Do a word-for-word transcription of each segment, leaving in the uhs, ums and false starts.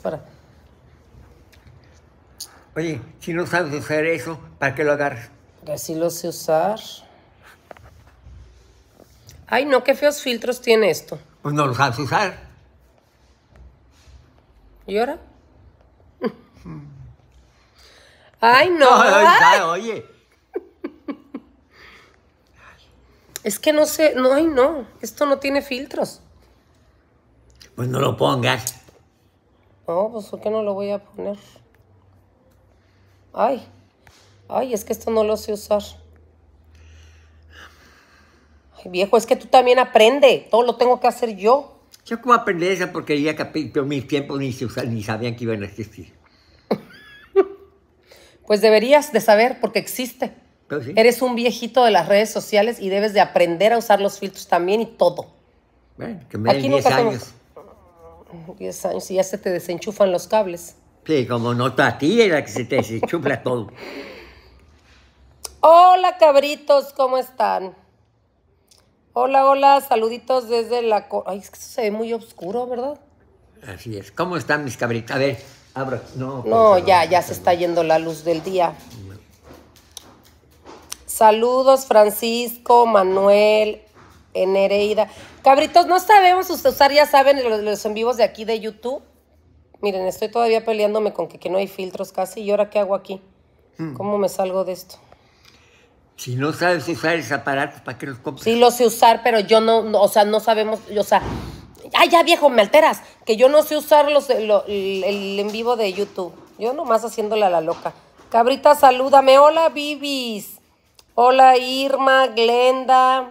Para. Oye, si no sabes usar eso, ¿para qué lo agarras? Así lo sé usar. Ay, no, qué feos filtros tiene esto. Pues no lo sabes usar. ¿Y ahora? Ay, no. Ay, Ay. oye. Es que no sé, no, ay, no. Esto no tiene filtros. Pues no lo pongas. No, pues ¿por qué no lo voy a poner? Ay, ay, es que esto no lo sé usar. Ay, viejo, es que tú también aprende. Todo lo tengo que hacer yo. Yo cómo aprendí esa porquería que en mis tiempos ni, se usa, ni sabían que iban a existir. Pues deberías de saber porque existe. Pues sí. Eres un viejito de las redes sociales y debes de aprender a usar los filtros también y todo. Bueno, que me den Aquí diez nunca años. Tengo... diez años y ya se te desenchufan los cables. Sí, como nota a ti era que se te desenchufla todo. Hola, cabritos, ¿cómo están? Hola, hola, saluditos desde la... Ay, es que eso se ve muy oscuro, ¿verdad? Así es. ¿Cómo están mis cabritas? A ver, abro. No, No, pues, ya, no, ya no, se no. está yendo la luz del día. Saludos, Francisco, Manuel, Nereida. Cabritos, no sabemos usar, ya saben, los, los en vivos de aquí de YouTube. Miren, estoy todavía peleándome con que, que no hay filtros casi. ¿Y ahora qué hago aquí? ¿Cómo me salgo de esto? Si no sabes usar esos aparatos, ¿para qué los compras? Sí, lo sé usar, pero yo no, no o sea, no sabemos, o sea... ¡Ay, ya, viejo, me alteras! Que yo no sé usar los, lo, el, el en vivo de YouTube. Yo nomás haciéndole a la loca. Cabrita, salúdame. Hola, Bibis. Hola, Irma, Glenda,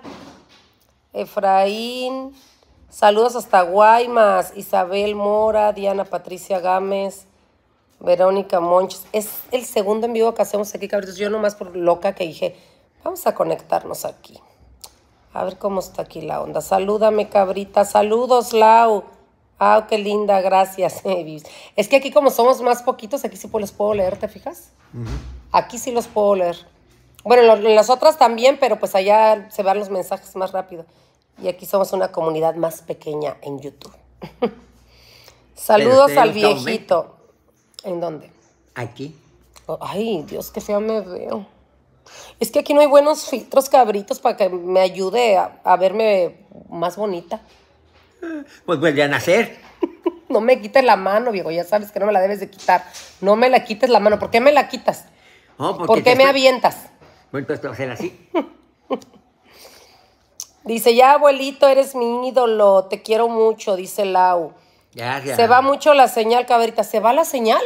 Efraín. Saludos hasta Guaymas. Isabel Mora, Diana Patricia Gámez, Verónica Monches. Es el segundo en vivo que hacemos aquí, cabritos. Yo nomás por loca que dije, vamos a conectarnos aquí. A ver cómo está aquí la onda. Salúdame, cabrita. Saludos, Lau. Ah, qué linda, gracias. Es que aquí como somos más poquitos, aquí sí los puedo leer, ¿te fijas? Uh-huh. Aquí sí los puedo leer. Bueno, en las otras también, pero pues allá se van los mensajes más rápido. Y aquí somos una comunidad más pequeña en YouTube. Saludos al viejito. ¿En dónde? Aquí. Oh, ay, Dios, qué fea me veo. Es que aquí no hay buenos filtros, cabritos, para que me ayude a, a verme más bonita. Pues vuelve a nacer. No me quites la mano, viejo. Ya sabes que no me la debes de quitar. No me la quites la mano. ¿Por qué me la quitas? Oh, ¿Por qué me avientas? Bueno, entonces te va a hacer así. Dice, ya, abuelito, eres mi ídolo. Te quiero mucho, dice Lau. Gracias. Se va mucho la señal, cabrita. ¿Se va la señal?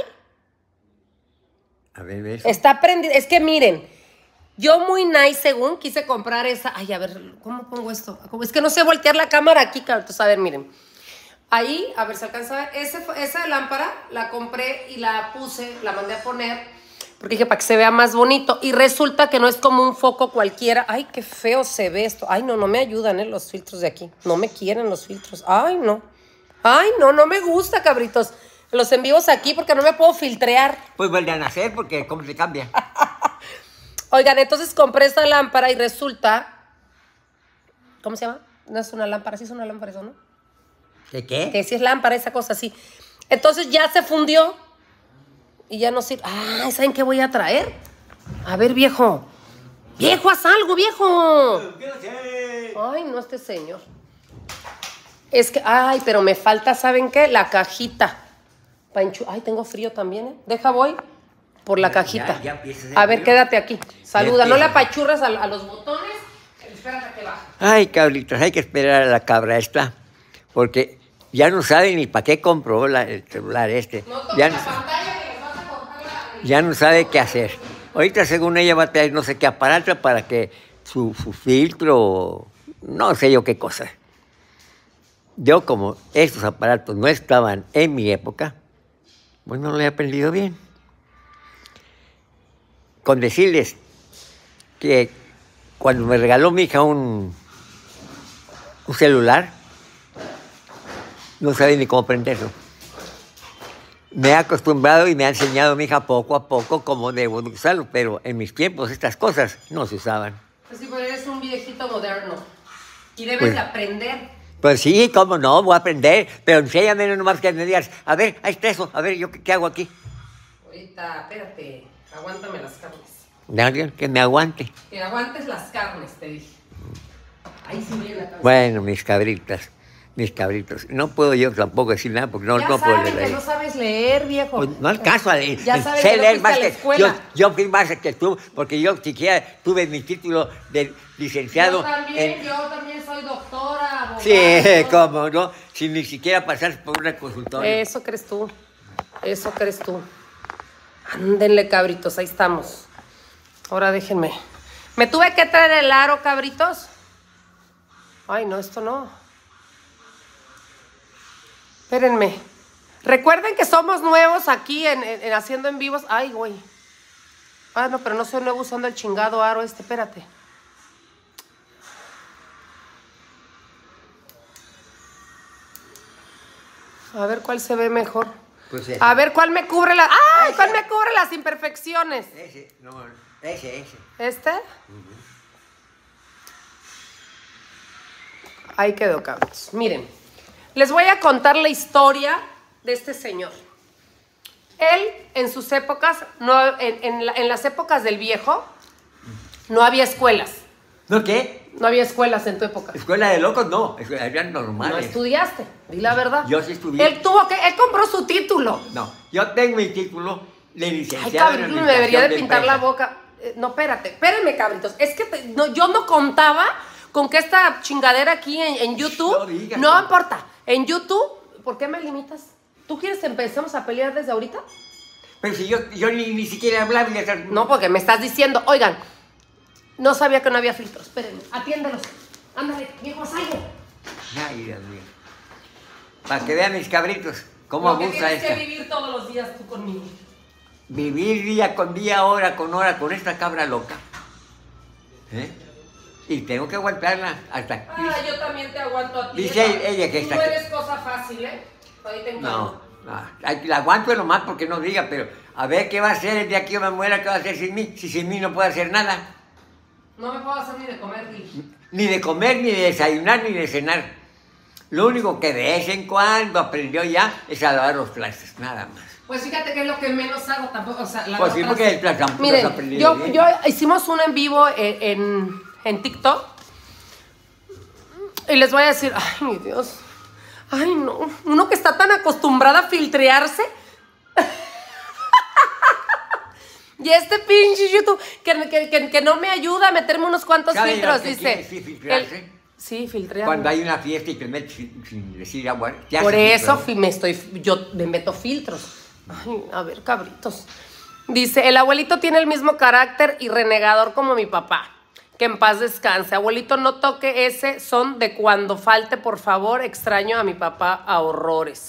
A ver, ver. Está prendida. Es que miren, yo muy nice, según quise comprar esa. Ay, a ver, ¿cómo pongo esto? Es que no sé voltear la cámara aquí, cabritos. A ver, miren. Ahí, a ver, ¿se alcanza a ver? Ese, esa lámpara la compré y la puse, la mandé a poner. Porque dije, para que se vea más bonito. Y resulta que no es como un foco cualquiera. Ay, qué feo se ve esto. Ay, no, no me ayudan, ¿eh? Los filtros de aquí. No me quieren los filtros. Ay, no. Ay, no, no me gusta, cabritos. Los en vivos aquí porque no me puedo filtrear. Pues vuelve a nacer porque cómo se cambia. Oigan, entonces compré esta lámpara y resulta... ¿Cómo se llama? No es una lámpara, sí es una lámpara eso, ¿no? ¿De qué? Que sí es lámpara, esa cosa así. Entonces ya se fundió. Y ya no sirve. Ah, ¿saben qué voy a traer? A ver, viejo. Viejo, haz algo, viejo. ¿Qué hace? Ay, no, este señor. Es que, ay, pero me falta, ¿saben qué? La cajita. Pa enchu ay, tengo frío también, ¿eh? Deja, voy por la Ya, cajita. ya, ya a, a ver, quédate aquí. Saluda, ya no le apachurras a, a los botones. Espérate a que baje. Ay, cabritos, hay que esperar a la cabra esta. Porque ya no sabe ni para qué compró la, el celular este. No toques ya la no, pantalla que les vas a cortar la... ya no sabe qué hacer. Ahorita, según ella, va a traer no sé qué aparato para que su, su filtro, no sé yo qué cosa. Yo, como estos aparatos no estaban en mi época, pues no lo he aprendido bien. Con decirles que cuando me regaló mi hija un, un celular, no sabía ni cómo prenderlo. Me he acostumbrado y me ha enseñado mi hija poco a poco cómo debo de usarlo, pero en mis tiempos estas cosas no se usaban. Pues sí, pero eres un viejito moderno y debes Pues, de aprender. Pues sí, cómo no, voy a aprender, pero enséñame nomás que me digas, a ver, ahí está eso, a ver, ¿yo qué, qué hago aquí? Ahorita, espérate, aguántame las carnes. Alguien que me aguante. Que aguantes las carnes, te dije. Ahí sí viene la cabeza. Bueno, mis cabritas, mis cabritos. No puedo yo tampoco decir nada porque no, ya no puedo saben leer. que no sabes leer, viejo. Pues no alcanzo a leer. Ya sabes sé que no leer fuiste a más la que escuela. yo, yo fui más que tú, porque yo siquiera tuve mi título de licenciado. Yo también, en... yo también soy doctora, abogada. Sí, cómo no, sin ni siquiera pasar por una consultoria. Eso crees tú, eso crees tú. Ándenle, cabritos, ahí estamos. Ahora déjenme. ¿Me tuve que traer el aro, cabritos? Ay, no, esto no. Espérenme. Recuerden que somos nuevos aquí en, en, en haciendo en vivos. Ay, güey. Ah, no, pero no soy nuevo usando el chingado aro este, espérate. A ver cuál se ve mejor. Pues ese. A ver cuál me cubre la... ¡Ay! ¿Cuál me cubre las imperfecciones? Ese, no, ese, ese. ¿Este? Uh-huh. Ahí quedó, cabros. Miren, les voy a contar la historia de este señor. Él, en sus épocas, no, en, en, la, en las épocas del viejo, no había escuelas. ¿No qué? No había escuelas en tu época. Escuela de locos, no. Eran normales. No estudiaste, di la verdad. Yo sí estudié. Él tuvo que, él compró su título. No, yo tengo mi título de licenciado. Ay, cabrón, me debería de, de pintar empresa. La boca. Eh, no, espérate, espérenme, cabritos. Es que te, no, yo no contaba con que esta chingadera aquí en, en YouTube. No, digas, no importa. En YouTube, ¿por qué me limitas? ¿Tú quieres que empecemos a pelear desde ahorita? Pero si yo, yo ni, ni siquiera hablaba. Ni hacer... No, porque me estás diciendo, oigan, no sabía que no había filtros. Espérenme, atiéndelos. Ándale, viejo, salgo. Ay, Dios mío. Para que vean mis cabritos, cómo Lo abusa esta. Tienes que vivir todos los días tú conmigo. Vivir día con día, hora con hora, con esta cabra loca. ¿Eh? Y tengo que aguantarla hasta aquí. Ah, yo también te aguanto a ti. Dice ella, ella que tú está no aquí. eres cosa fácil, ¿eh? Ahí te no, no, la aguanto nomás porque no diga, pero a ver qué va a hacer el día que yo me muera, qué va a hacer sin mí, si sin mí no puede hacer nada. No me puedo hacer ni de comer, ni... Ni de comer, ni de desayunar, ni de cenar. Lo único que de vez en cuando aprendió ya es a lavar los trastes, nada más. Pues fíjate que es lo que menos hago tampoco, o sea, la Pues sí, porque el plato miren, aprendí yo, bien. yo hicimos un en vivo en, en, en TikTok y les voy a decir, ay, mi Dios, ay, no, uno que está tan acostumbrado a filtrearse. Y este pinche YouTube que, que, que, que no me ayuda a meterme unos cuantos filtros, dice. Sí, filtrarse. El, sí, filtrear. Cuando hay una fiesta y te metes sin, sin decir agua. Ya por eso me estoy, yo me meto filtros. Ay, a ver, cabritos. Dice, el abuelito tiene el mismo carácter y renegador como mi papá. Que en paz descanse. Abuelito, no toque ese son de cuando falte, por favor. Extraño a mi papá a horrores.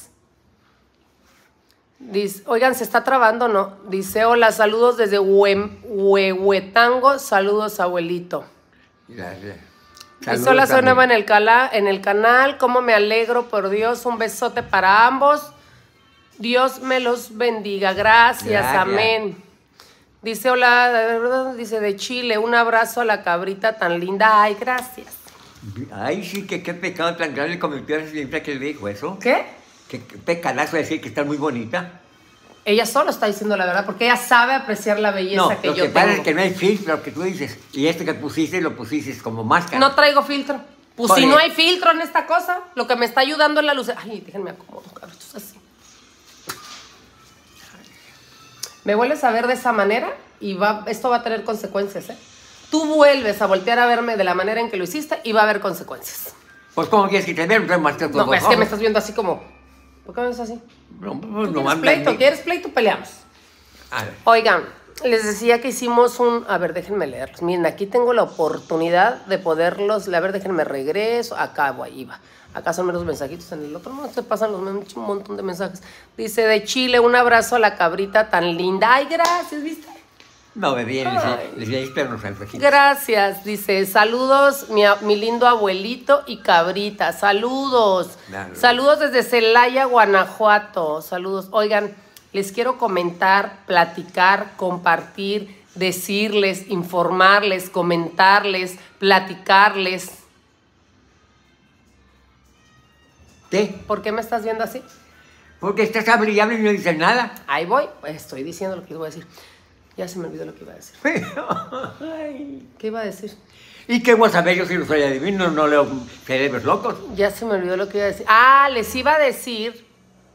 Dice, oigan, ¿se está trabando no? Dice, hola, saludos desde Huehuetango. Saludos, abuelito. Gracias. Dice, hola, soy nueva en el, cala, en el canal. Cómo me alegro, por Dios. Un besote para ambos. Dios me los bendiga. Gracias, Gracias. Amén. Dice, hola, dice de Chile. Un abrazo a la cabrita tan linda. Ay, gracias. Ay, sí, que qué pecado tan grande cometió siempre que le dijo eso. ¿Qué? Qué pecadazo decir que está muy bonita. Ella solo está diciendo la verdad, porque ella sabe apreciar la belleza no, que yo tengo. Lo que pasa es que no hay filtro, que tú dices. Y este que pusiste, lo pusiste como máscara. No traigo filtro. Pues Por si el... no hay filtro en esta cosa, lo que me está ayudando es la luz. Ay, déjenme acomodar, cabritos, así. Me vuelves a ver de esa manera y va, esto va a tener consecuencias, ¿eh? Tú vuelves a voltear a verme de la manera en que lo hiciste y va a haber consecuencias. Pues, ¿cómo quieres que te vea? No, no es que me estás viendo así como... ¿Por qué me ves así? No, no, ¿Quieres no pleito? Ni... ¿Quieres pleito? Peleamos. A ver. Oigan, les decía que hicimos un... A ver, déjenme leerlos. Miren, aquí tengo la oportunidad de poderlos... A ver, déjenme regreso. Acá, ahí va. Acá son menos mensajitos. En el otro no se pasan los un montón de mensajes. Dice, de Chile, un abrazo a la cabrita tan linda. Ay, gracias, ¿viste? No, me viene, les voy a esperar unos mensajitos. Gracias, dice, saludos, mi, mi lindo abuelito y cabrita, saludos. Dale. Saludos desde Celaya, Guanajuato, saludos. Oigan, les quiero comentar, platicar, compartir, decirles, informarles, comentarles, platicarles. qué? ¿Por qué me estás viendo así? Porque estás hable y hable y no dices nada. Ahí voy. Pues estoy diciendo lo que iba a decir. Ya se me olvidó lo que iba a decir. Ay. ¿Qué iba a decir? ¿Y qué voy a saber yo si no soy adivino? No leo cerebros locos. Ya se me olvidó lo que iba a decir. Ah, les iba a decir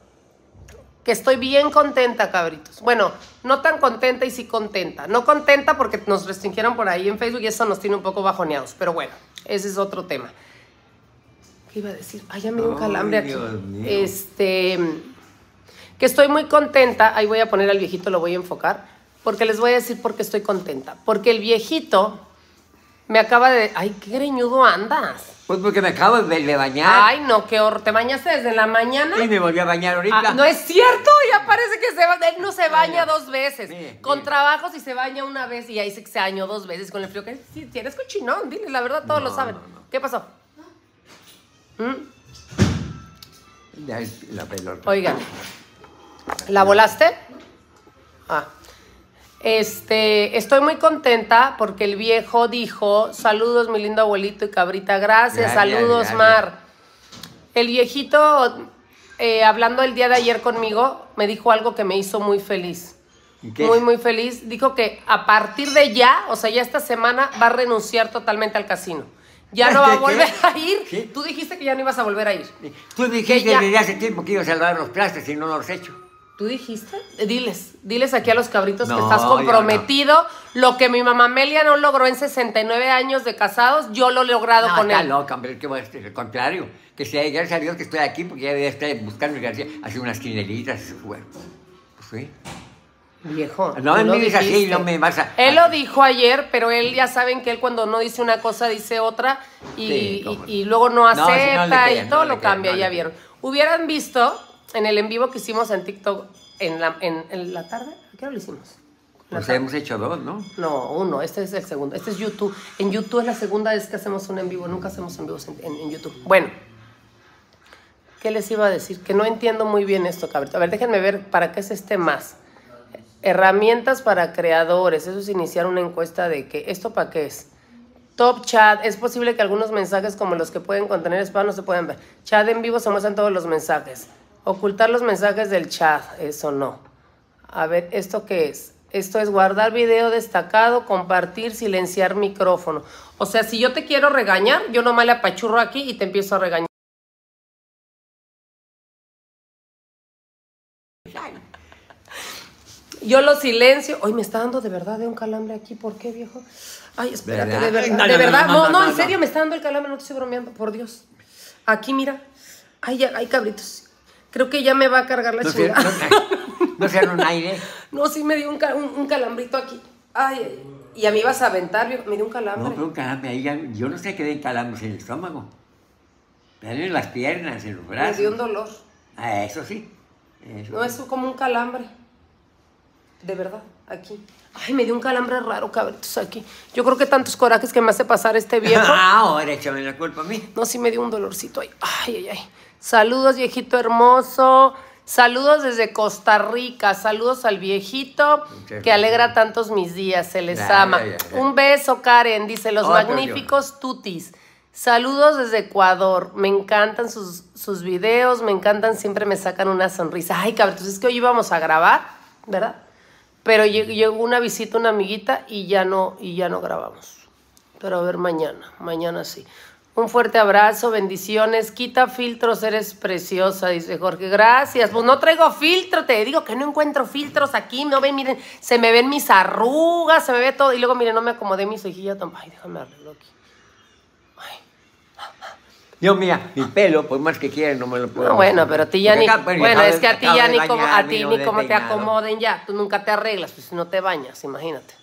que estoy bien contenta, cabritos. Bueno, no tan contenta y sí contenta. No contenta porque nos restringieron por ahí en Facebook y eso nos tiene un poco bajoneados. Pero bueno, ese es otro tema. ¿Qué iba a decir? Ay, ya me dio un calambre aquí. Dios mío. Este, que estoy muy contenta. Ahí voy a poner al viejito, lo voy a enfocar. Porque les voy a decir por qué estoy contenta. Porque el viejito me acaba de... Ay, qué greñudo andas. Pues porque me acabo de, de bañar. Ay, no, qué horror. ¿Te bañaste desde la mañana? Y me volví a bañar ahorita. Ah, no es cierto, ya parece que se va, él no se baña dos veces. Mire, con mire. trabajos y se baña una vez y ahí se, se bañó dos veces con el frío. que Sí, tienes cochinón, dile, la verdad, todos No, lo saben. no, no. ¿Qué pasó? ¿Mm? Ya, la pelota. Oigan, ¿la volaste? Ah. Este, estoy muy contenta porque el viejo dijo, saludos mi lindo abuelito y cabrita, gracias, Gracias, saludos gracias. Mar. El viejito, eh, hablando el día de ayer conmigo, me dijo algo que me hizo muy feliz. ¿Y qué? Muy, muy feliz. Dijo que a partir de ya, o sea, ya esta semana, va a renunciar totalmente al casino. Ya no va a ¿Qué? volver a ir. ¿Sí? Tú dijiste que ya no ibas a volver a ir. Tú dijiste Que ya- desde hace tiempo que ibas a lavar los plastos y no los he hecho. ¿Tú dijiste? Eh, Diles, diles aquí a los cabritos que No, estás yo comprometido. Lo que mi mamá Amelia no logró en sesenta y nueve años de casados, yo lo he logrado No, con está él. loca, hombre, que voy a decir, al contrario. Que sea, gracias a Dios que estoy aquí, porque ya debía estar buscando García, hacer unas quinelitas, bueno, pues sí. Viejo. No tú me lo mires así, dijiste. no me vas a... Él lo dijo ayer, pero él ya saben que él cuando no dice una cosa dice otra y, Sí, y- cómo no. y luego no No, si no le acepta crean, y todo no le lo crean, cambia, no ya le vieron. crean. Hubieran visto en el en vivo que hicimos en TikTok en la, en, en la tarde. ¿A qué hora lo hicimos? ¿En la Pues tarde? hemos hecho dos, ¿no? No, uno, este es el segundo. Este es YouTube. En YouTube es la segunda vez que hacemos un en vivo. Nunca hacemos en vivos en, en- en YouTube. Bueno, ¿qué les iba a decir? Que no entiendo muy bien esto, cabrito. A ver, déjenme ver para qué es este más. Herramientas para creadores. Eso es iniciar una encuesta de que ¿esto para qué es? Top chat. Es posible que algunos mensajes como los que pueden contener spam no se puedan ver. Chat en vivo se muestran todos los mensajes. Ocultar los mensajes del chat. Eso no. A ver, ¿esto qué es? Esto es guardar video destacado, compartir, silenciar micrófono. O sea, si yo te quiero regañar, yo nomás le apachurro aquí y te empiezo a regañar. Yo lo silencio. Hoy me está dando de verdad de un calambre aquí. ¿Por qué, viejo? Ay, espérate, ¿Verdad? de verdad. No, no, de no, verdad. no, No, no, no, no, en no. serio me está dando el calambre. No te estoy bromeando, por Dios. Aquí, mira. Ay, ya, ay, cabritos. Creo que ya me va a cargar la No sé, chingada. no, no sea un aire. No, sí me dio un, ca- un, un calambrito aquí. Ay, ay, ay. Y a mí ibas a aventar, viejo. Me dio un calambre. No, pero un calambre ahí, ya- yo no sé qué den calambres en el estómago. Pero en las piernas, en los me brazos. dio un dolor. Ah, eso sí. Eso. No, es como un calambre. De verdad, aquí. Ay, me dio un calambre raro, cabritos, aquí. Yo creo que tantos corajes que me hace pasar este viejo. Ah, ahora échame la culpa a mí. No, sí me dio un dolorcito ahí. Ay, ay, ay. Saludos, viejito hermoso. Saludos desde Costa Rica. Saludos al viejito Muchas que alegra tantos mis días. Se les Ya, ama. ya, ya, ya. Un beso, Karen. Dice, los Otro magníficos tutis. Saludos desde Ecuador. Me encantan sus, sus videos. Me encantan. Siempre me sacan una sonrisa. Ay, cabritos, es que hoy íbamos a grabar, ¿verdad? Pero lleg- llegó una visita, una amiguita, y ya no, y ya no grabamos. Pero a ver mañana, mañana sí. Un fuerte abrazo, bendiciones. Quita filtros, eres preciosa, dice Jorge. Gracias. Pues no traigo filtro, te digo que no encuentro filtros aquí. No ven, miren, se me ven mis arrugas, se me ve todo. Y luego, miren, no me acomodé mis hojillas tampoco. Ay, déjame arreglo aquí. Ay. Yo, mira, mi pelo, por más que quiera, no me lo puedo. No, bueno, pero a ti ya Porque ni... acá, bueno, Bueno, acabo es que de- a ti acabo ya de ni como, a bañarme, ti no ni me he como te peinado. acomoden ya. Tú nunca te arreglas, pues si no te bañas, imagínate.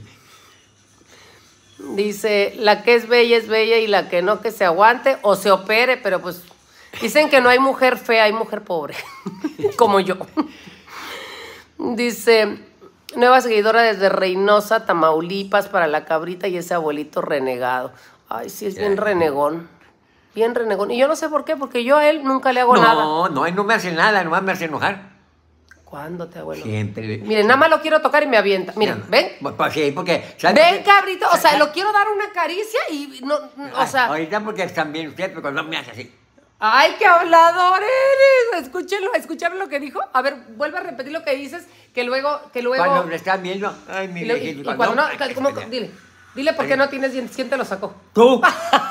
Dice, la que es bella es bella y la que no que se aguante o se opere, pero pues dicen que no hay mujer fea, hay mujer pobre, como yo. Dice, nueva seguidora desde Reynosa, Tamaulipas, para la cabrita y ese abuelito renegado. Ay, sí, es bien Ya. renegón, bien renegón. Y yo no sé por qué, porque yo a él nunca le hago nada. No, no, él no me hace nada, nomás me hace enojar. ¿Cuándo te abuelo? Siempre. Miren, nada más lo quiero tocar y me avienta. Miren, ven. Pues, pues sí, porque. ¿sabe Ven, por qué? cabrito. O sea, Sa- lo quiero dar una caricia y no, o Ay, sea, ahorita porque están bien ustedes, pero cuando me hace así. ¡Ay, qué hablador eres! Escúchenlo, ¿escucharon lo que dijo? A ver, vuelve a repetir lo que dices, que luego... Que luego Cuando me están viendo, ay, mi y, lo- y- viejito, y cuando no, ay, ¿cómo? que- Dile, dile por qué no tienes dientes. ¿Quién te lo sacó? Tú.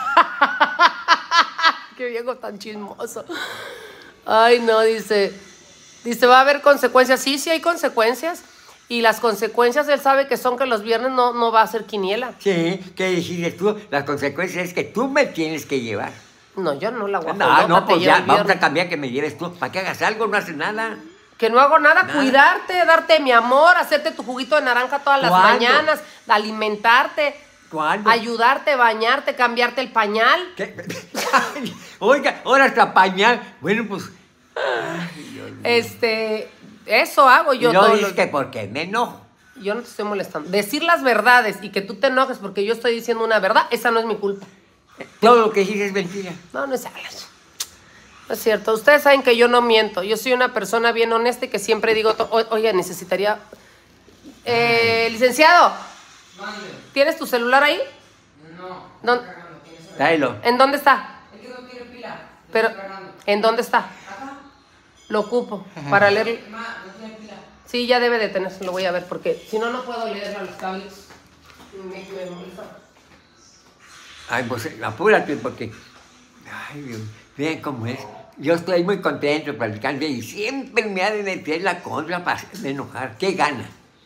¡Qué viejo tan chismoso! Ay, no, dice... Dice, ¿va a haber consecuencias? Sí, sí hay consecuencias. Y las consecuencias, él sabe que son que los viernes no, no va a hacer quiniela. Sí, ¿qué dijiste tú? Las consecuencias es que tú me tienes que llevar. No, yo no la voy a No, no, pues ya, vamos a cambiar. cambiar que me lleves tú. ¿Para que hagas algo? No haces nada. Que no hago nada, Nada. cuidarte, darte mi amor, hacerte tu juguito de naranja todas las ¿Cuándo? mañanas, alimentarte, ¿Cuándo? ayudarte, bañarte, cambiarte el pañal. ¿Qué? Ay, oiga, ahora hasta pañal. Bueno, pues... Ay, Dios mío. Este, eso hago yo y no todos dices los- que porque me enojo. Yo no te estoy molestando. Decir las verdades y que tú te enojes porque yo estoy diciendo una verdad, esa no es mi culpa. Todo lo que dices es mentira. No, no es No es cierto. Ustedes saben que yo no miento. Yo soy una persona bien honesta y que siempre digo, to- o- oye, necesitaría... Eh, licenciado, ¿tienes tu celular ahí? No. Tráelo. ¿En dónde está? Pero, ¿en dónde está? Lo ocupo para leer. Sí, ya debe de tener, lo voy a ver, porque si no, no puedo leer a los cables. Me, me molesta. Ay, pues apúrate porque... Ay, Dios, vean cómo es. Yo estoy muy contento platicando y siempre me ha de meter la contra para hacerme enojar. ¿Qué gana?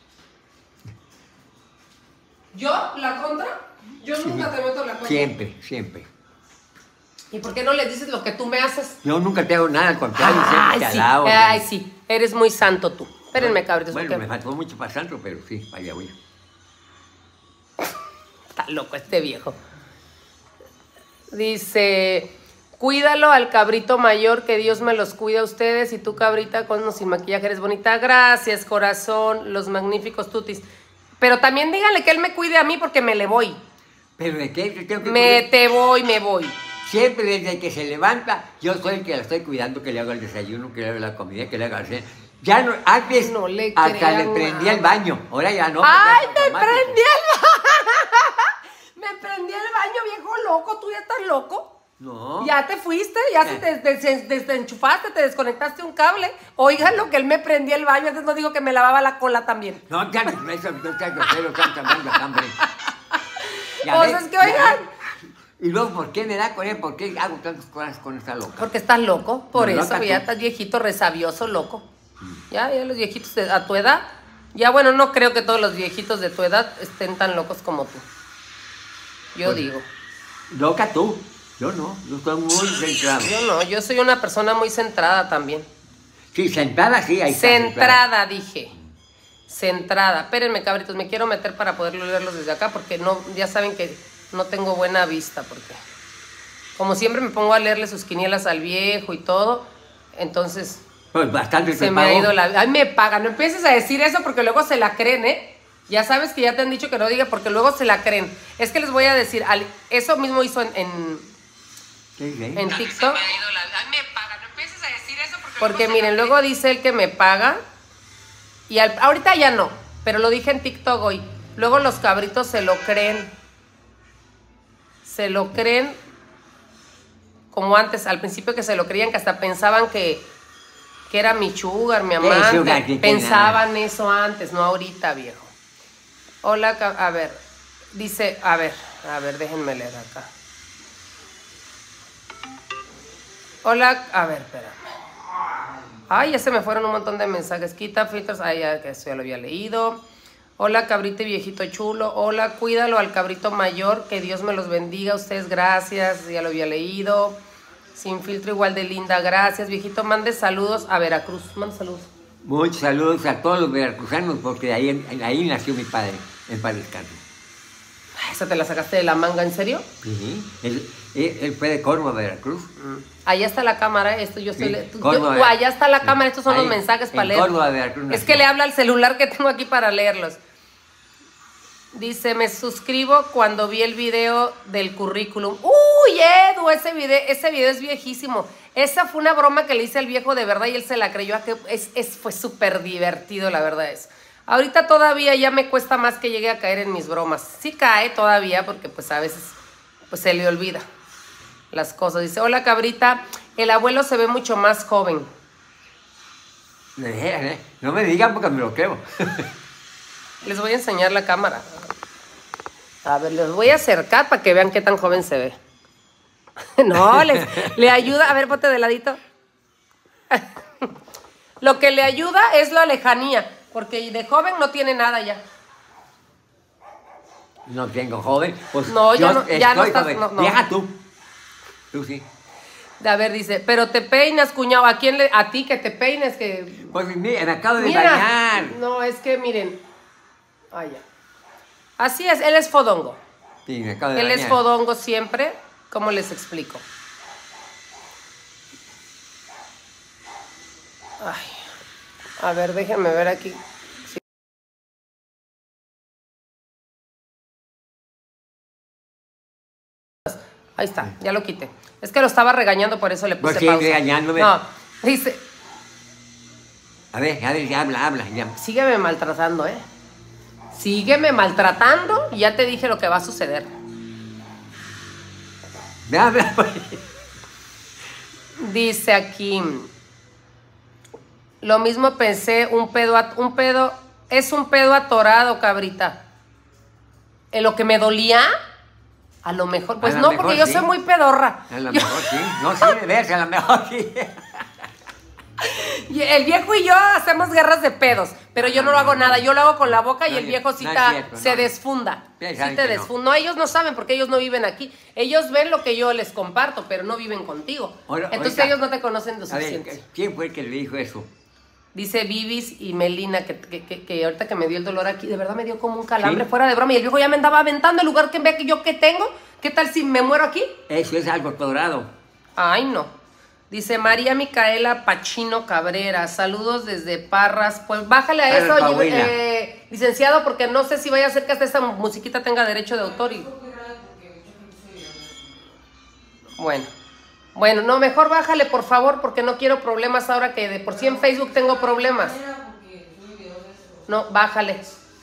¿Yo? ¿La contra? Yo nunca te meto la contra. Siempre, siempre. ¿Y por qué no le dices lo que tú me haces? Yo nunca te hago nada, al contrario, Ay, siempre te sí, alabo. ay, sí, eres muy santo tú. Espérenme, cabritos, Bueno, porque me faltó mucho para santo, pero sí, vaya, voy. está loco este viejo. Dice, cuídalo al cabrito mayor, que Dios me los cuide a ustedes. Y tú, cabrita, con o sin maquillaje eres bonita. Gracias, corazón, los magníficos tutis. Pero también díganle que él me cuide a mí porque me le voy. ¿Pero de qué? ¿Te tengo que Me cuidar? te voy, me voy. Siempre desde que se levanta, yo soy el que la estoy cuidando, que le hago el desayuno, que le hago la comida, que le hago la cena. Ya no, antes No le hasta crean le prendía nada. el baño, ahora ya no. porque ¡Ay, es me automático. prendí el baño! Me prendí el baño, viejo loco. ¿Tú ya estás loco? No. Ya te fuiste, ya se te des- des- desenchufaste, te desconectaste un cable. Oigan lo que él me prendía el baño, antes no digo que me lavaba la cola también. No, ya no, eso no seas grosero, están cambiando la hambre. Ya Pues ves, es que, ya oigan. ves. Y luego, ¿por qué me da con él? ¿Por qué hago tantas cosas con esta loca? Porque estás loco, por No, eso, loca ya tú. estás viejito, resabioso, loco. Ya, ya los viejitos de- a tu edad, ya bueno, no creo que todos los viejitos de tu edad estén tan locos como tú. Yo Pues, digo. Loca tú. Yo no, yo estoy muy centrado. Yo no, yo soy una persona muy centrada también. Sí, sentada, sí, ahí está. Centrada, dije. Centrada. Espérenme, cabritos, me quiero meter para poder leerlos desde acá porque no, ya saben que no tengo buena vista porque como siempre me pongo a leerle sus quinielas al viejo y todo, entonces Pues bastante se te me ha pagó. ido la... Ay, me pagan, no empieces a decir eso porque luego se la creen, ¿eh? Ya sabes que ya te han dicho que no diga porque luego se la creen. Es que les voy a decir, al- eso mismo hizo en, en, ¿Qué dice? en TikTok. Porque miren, luego dice él que me paga y al- ahorita ya no, pero lo dije en TikTok hoy. Luego los cabritos se lo creen. Se lo creen como antes, al principio que se lo creían, que hasta pensaban que, que era mi sugar, mi amante. sugar, que Pensaban eso antes, no ahorita, viejo. Hola, ca- a ver, dice, a ver, a ver, déjenme leer acá. Hola, a ver, espérame. Ay, ya se me fueron un montón de mensajes. Quita filtros. Ay, ya que eso ya lo había leído. Hola, cabrito y viejito chulo. Hola, cuídalo al cabrito mayor. Que Dios me los bendiga. Ustedes, gracias. Ya lo había leído. Sin filtro, igual de linda. Gracias, viejito. Mande saludos a Veracruz. Mande saludos. Muchos saludos a todos los veracruzanos, porque de ahí, ahí nació mi padre, en paz descanse. Ay, ¿esa te la sacaste de la manga? ¿En serio? Sí, él, él, él fue de Córdoba, Veracruz. Allá está la cámara, esto yo estoy... Sí, le- tú- Córdoba. yo- allá está la Sí. cámara, estos son los Ahí, mensajes para en leer. Córdoba, Veracruz Es nació. que le habla al celular que tengo aquí para leerlos. Dice, me suscribo cuando vi el video del currículum. ¡Uy, Edu! Ese video, ese video es viejísimo. Esa fue una broma que le hice al viejo de verdad y él se la creyó. A que es, es, fue súper divertido, la verdad es. Ahorita todavía ya me cuesta más que llegue a caer en mis bromas. Sí cae todavía porque pues a veces pues se le olvida las cosas. Dice, hola cabrita, El abuelo se ve mucho más joven. No me digan porque me lo creo. Les voy a enseñar la cámara. A ver, les voy a acercar para que vean qué tan joven se ve. No, les, le ayuda. A ver, ponte de ladito. Lo que le ayuda es la lejanía, porque de joven no tiene nada ya. No tengo joven. Pues no, ya no, ya no estás. No, no. Vieja tú. Tú sí. A ver, dice, pero te peinas, cuñado. ¿A quién le, a ti que te peines? Que... Pues mira, me acabo de Mira, bañar. no, es que miren. Ay, ya. Así es, él es fodongo. Sí, me acabo de él bañar. es fodongo siempre. ¿Cómo les explico? Ay. A ver, déjenme ver aquí. Sí. Ahí está, ya lo quité. Es que lo estaba regañando, por eso le puse Pues sí, pausa. regañándome. No, dice... A ver, a ver, ya habla, habla. Ya. Sígueme maltratando, ¿eh? Sígueme maltratando y ya te dije lo que va a suceder. Habla, pues. Dice aquí... Lo mismo pensé, un pedo, un pedo, es un pedo atorado, cabrita. ¿En lo que me dolía? A lo mejor, pues no, mejor porque yo sí. soy muy pedorra. A lo yo... mejor sí, no sí de verse, a lo mejor sí. Y el viejo y yo hacemos guerras de pedos, pero yo no lo hago nada, yo lo hago con la boca y no, el viejo sí no ta, cierto, se no. desfunda. Sí, Sí te desfunda. No. no, ellos no saben porque ellos no viven aquí. Ellos ven lo que yo les comparto, pero no viven contigo. Ahora, Entonces oiga, ellos no te conocen lo suficiente. A ver, ¿quién fue el que le dijo eso? Dice Vivis y Melina, que, que, que, que ahorita que me dio el dolor aquí, de verdad me dio como un calambre, ¿sí? Fuera de broma. Y el viejo ya me andaba aventando el lugar que ve que yo que tengo. ¿Qué tal si me muero aquí? Eso es algo dorado. Ay, no. Dice María Micaela Pachino Cabrera, saludos desde Parras. Pues bájale a Parras, eso, eh, licenciado, porque no sé si vaya a ser que hasta esta musiquita tenga derecho de autor. Y... Bueno. Bueno, no, mejor bájale, por favor, porque no quiero problemas ahora que de por sí en Facebook tengo problemas. No, bájale.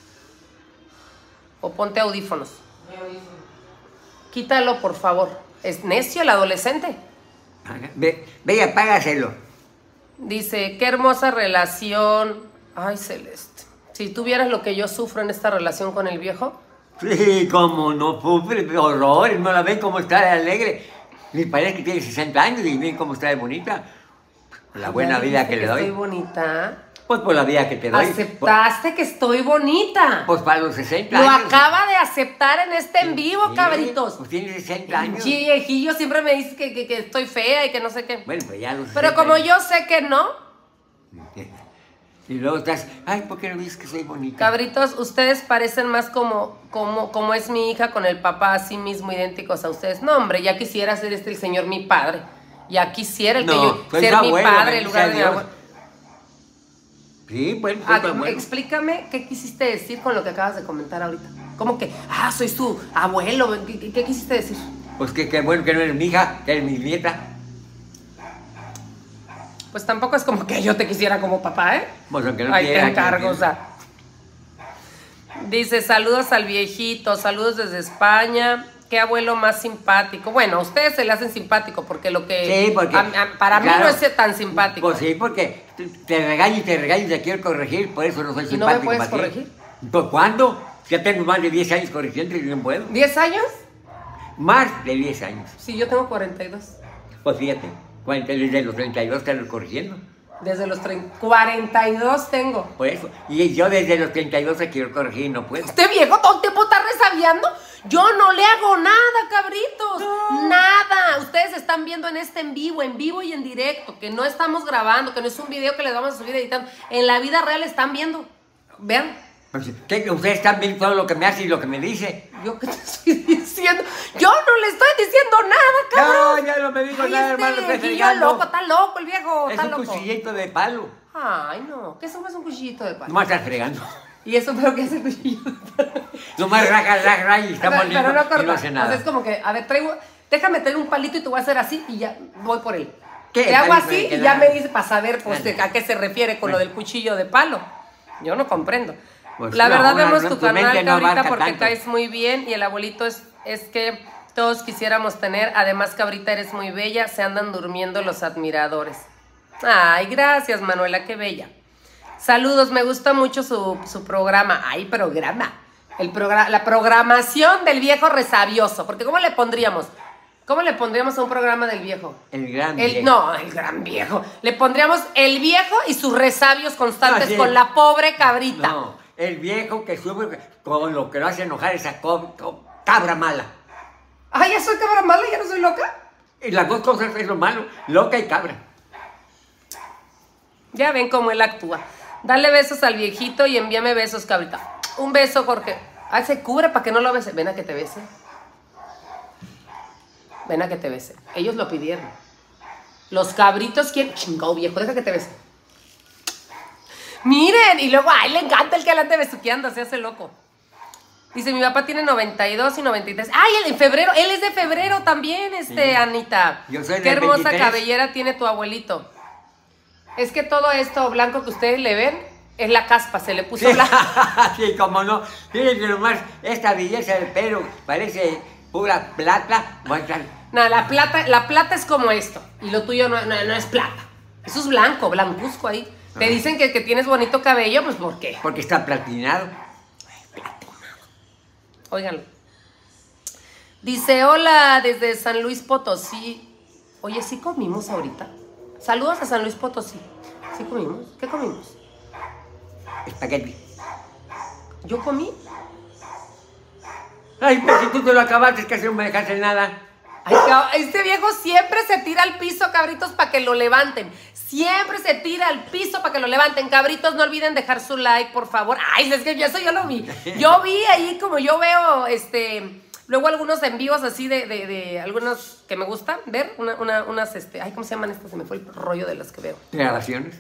O ponte audífonos. Quítalo, por favor. Es necio el adolescente. Ve, ve y apágaselo. Dice, qué hermosa relación. Ay, Celeste. Si tuvieras lo que yo sufro en esta relación con el viejo. Sí, cómo no, pobre, horror, no la ven cómo está de alegre. Me parece que tiene sesenta años y ven cómo está de bonita. Por la buena vida que le doy. ¿Estoy bonita? Pues por la vida que te doy. ¿Aceptaste por... que estoy bonita? Pues para los sesenta Lo años. Lo acaba de aceptar en este en vivo, sí, cabritos. Pues tiene sesenta años. Sí, viejillo siempre me dice que, que, que estoy fea y que no sé qué. Bueno, pues ya los Pero como años. Yo sé que no. Y luego estás, ay, ¿por qué no dices que soy bonita? Cabritos, ustedes parecen más como, como, como es mi hija con el papá, así mismo idénticos a ustedes. No, hombre, ya quisiera ser este el señor mi padre. Ya quisiera el no, que yo pues ser abuelo, mi padre en lugar de mi abuelo. Sí, bueno, ah, pues explícame qué quisiste decir con lo que acabas de comentar ahorita. ¿Cómo que, ah, soy su abuelo? ¿Qué, qué, qué quisiste decir? Pues que, que bueno que no eres mi hija, que eres mi nieta. Pues tampoco es como que yo te quisiera como papá, ¿eh? Pues aunque no Ahí quiera, te encargo, no o sea. Dice, saludos al viejito, saludos desde España. Qué abuelo más simpático. Bueno, a ustedes se le hacen simpático porque lo que... Sí, porque... A, a, para claro, mí no es tan simpático. Pues sí, porque te regaño y te regaño y te quiero corregir, por eso no soy ¿Y simpático. no me puedes corregir? ¿Pues cuándo? Ya tengo más de diez años corrigiendo y no puedo. ¿diez años? Más de diez años. Sí, yo tengo cuarenta y dos. Pues fíjate, desde los treinta y dos te lo corrigiendo. Desde los treinta, cuarenta y dos tengo. Por eso. Y yo desde los treinta y dos te quiero corregir y no puedo. ¿Este viejo todo el tiempo está resabiando? Yo no le hago nada, cabritos. No. Nada. Ustedes están viendo en este en vivo, en vivo y en directo, que no estamos grabando, que no es un video que les vamos a subir editando. En la vida real están viendo. Vean. ¿Qué? Ustedes están viendo todo lo que me hace y lo que me dice. ¿Yo qué te estoy diciendo? Yo no le estoy diciendo nada, cabrón. No, ya no me digo Ay, nada, este hermano. viejillo loco, está loco el viejo. Es está un loco. cuchillito de palo. Ay, no. ¿Qué eso es un cuchillito de palo? Nomás estás fregando. ¿Y eso pero qué es el cuchillo de palo? Nomás raja, raja, raja y está moliendo. Pero no corta. Y no hace nada. O sea, es como que, a ver, traigo, déjame traer un palito y te voy a hacer así y ya voy por él. ¿Qué? Te hago así y ya me dice para saber pues, de, a qué se refiere con bueno. lo del cuchillo de palo. Yo no comprendo. Pues la no, verdad una, vemos no, tu tu canal no ahorita porque tanto. caes muy bien y el abuelito es, es que Todos quisiéramos tener, además Cabrita eres muy bella, se andan durmiendo los admiradores. Ay, gracias Manuela, qué bella. Saludos, me gusta mucho su, su programa. Ay, programa. El programa, la programación del viejo resabioso. Porque ¿cómo le pondríamos? ¿Cómo le pondríamos a un programa del viejo? El gran el, viejo. No, el gran viejo. Le pondríamos el viejo y sus resabios constantes no, sí. con la pobre Cabrita. No, el viejo que sube con lo que lo hace enojar esa co co cabra mala. Ay, ya soy cabra mala, ya no soy loca. Y las dos cosas es lo malo, loca y cabra. Ya ven cómo él actúa. Dale besos al viejito y envíame besos, Cabrita. Un beso, Jorge. Ay, se cubre para que no lo bese. Ven a que te bese. Ven a que te bese. Ellos lo pidieron. Los cabritos quieren... Chingado viejo, deja que te bese. Miren, y luego, ay, le encanta el que le ande besuqueando, se hace loco. Dice, mi papá tiene noventa y dos y noventa y tres. Ay, él en febrero, él es de febrero también, este, sí. Anita. Yo soy Qué hermosa veintitrés. Cabellera tiene tu abuelito. Es que todo esto blanco que ustedes le ven es la caspa, se le puso sí. blanco. Sí, como no. Fíjense nomás, esta belleza del pelo parece pura plata. No, la plata, la plata es como esto. Y lo tuyo no, no, no es plata. Eso es blanco, blancuzco ahí. Te dicen que, que tienes bonito cabello, pues ¿por qué? Porque está platinado. Óiganlo. Dice, hola, desde San Luis Potosí. Oye, ¿sí comimos ahorita? Saludos a San Luis Potosí. ¿Sí comimos? ¿Qué comimos? Espagueti. ¿Yo comí? Ay, pero si tú te lo acabaste, es que así no me dejaste nada. Ay, este viejo siempre se tira al piso, cabritos, para que lo levanten. Siempre se tira al piso para que lo levanten. Cabritos, no olviden dejar su like, por favor. Ay, es que eso yo lo vi. Yo vi ahí como yo veo, este... Luego algunos en vivos así de, de, de algunos que me gustan ver. Una, una, unas, este... Ay, ¿cómo se llaman estas? Se me fue el rollo de las que veo. ¿Grabaciones?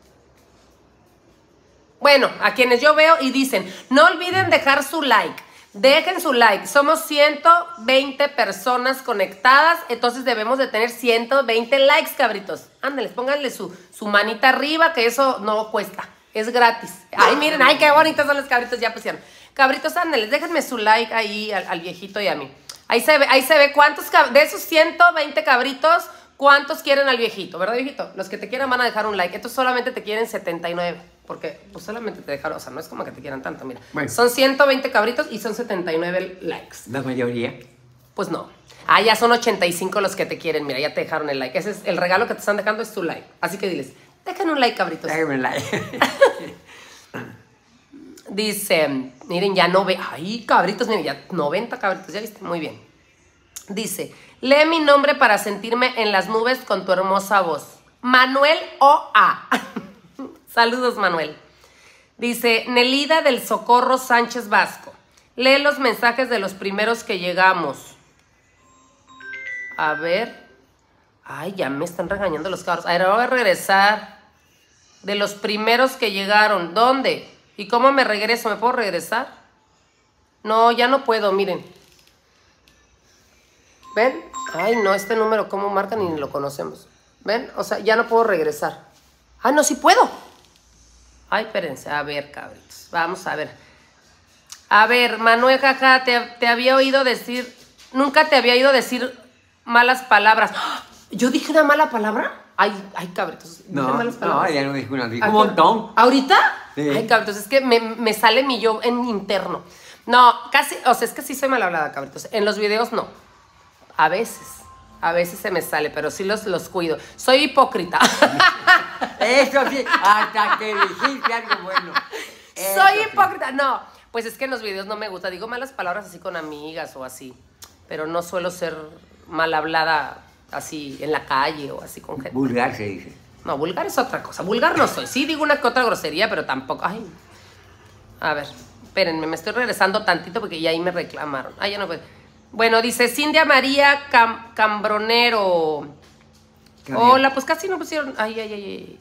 Bueno, a quienes yo veo y dicen, no olviden dejar su like. Dejen su like. Somos ciento veinte personas conectadas, entonces debemos de tener ciento veinte likes, cabritos. Ándales, pónganle su, su manita arriba, que eso no cuesta, es gratis. Ay, miren, ay, qué bonitos son los cabritos, ya pusieron. Cabritos, ándales, déjenme su like ahí al, al viejito y a mí. Ahí se ve, ahí se ve cuántos, de esos ciento veinte cabritos, cuántos quieren al viejito, ¿verdad, viejito? Los que te quieran van a dejar un like, estos solamente te quieren setenta y nueve. Porque pues solamente te dejaron, o sea, no es como que te quieran tanto, mira. Bueno. Son ciento veinte cabritos y son setenta y nueve likes. ¿La mayoría? Pues no. Ah, ya son ochenta y cinco los que te quieren, mira, ya te dejaron el like. Ese es el regalo que te están dejando, es tu like. Así que diles, dejen un like, cabritos. Déjenme un like. Dice, miren, ya no ve, ay, cabritos, miren, ya noventa cabritos, ya viste, muy bien. Dice, lee mi nombre para sentirme en las nubes con tu hermosa voz. Manuel O A. Saludos, Manuel. Dice, Nelida del Socorro Sánchez Vasco. Lee los mensajes de los primeros que llegamos. A ver. Ay, ya me están regañando los cabros. A ver, voy a regresar. De los primeros que llegaron. ¿Dónde? ¿Y cómo me regreso? ¿Me puedo regresar? No, ya no puedo, miren. ¿Ven? Ay, no, este número, ¿cómo marcan? Ni lo conocemos. ¿Ven? O sea, ya no puedo regresar. Ah, no, sí puedo. Ay, espérense, a ver, cabritos, vamos a ver. A ver, Manuel, jaja, te, te había oído decir, nunca te había oído decir malas palabras. ¿Yo dije una mala palabra? Ay, ay, cabritos, dije no, malas palabras. No, ya no dije una, dije un montón. ¿Ahorita? Sí. Ay, cabritos, es que me, me sale mi yo en interno. No, casi, o sea, es que sí soy mal hablada, cabritos. En los videos no, a veces. A veces se me sale, pero sí los, los cuido. Soy hipócrita. Eso sí, hasta que dijiste algo bueno. Eso Soy sí. hipócrita. No, pues es que en los videos no me gusta. Digo malas palabras así con amigas o así. Pero no suelo ser mal hablada así en la calle o así con gente. Vulgar se dice. No, vulgar es otra cosa. Vulgar no soy. Sí digo una que otra grosería, pero tampoco. Ay. A ver, espérenme, me estoy regresando tantito porque ya ahí me reclamaron. Ay, ya no puedo. Bueno, dice Cindia María Cam Cambronero. Hola, pues casi no pusieron. Ay, ay, ay, ay.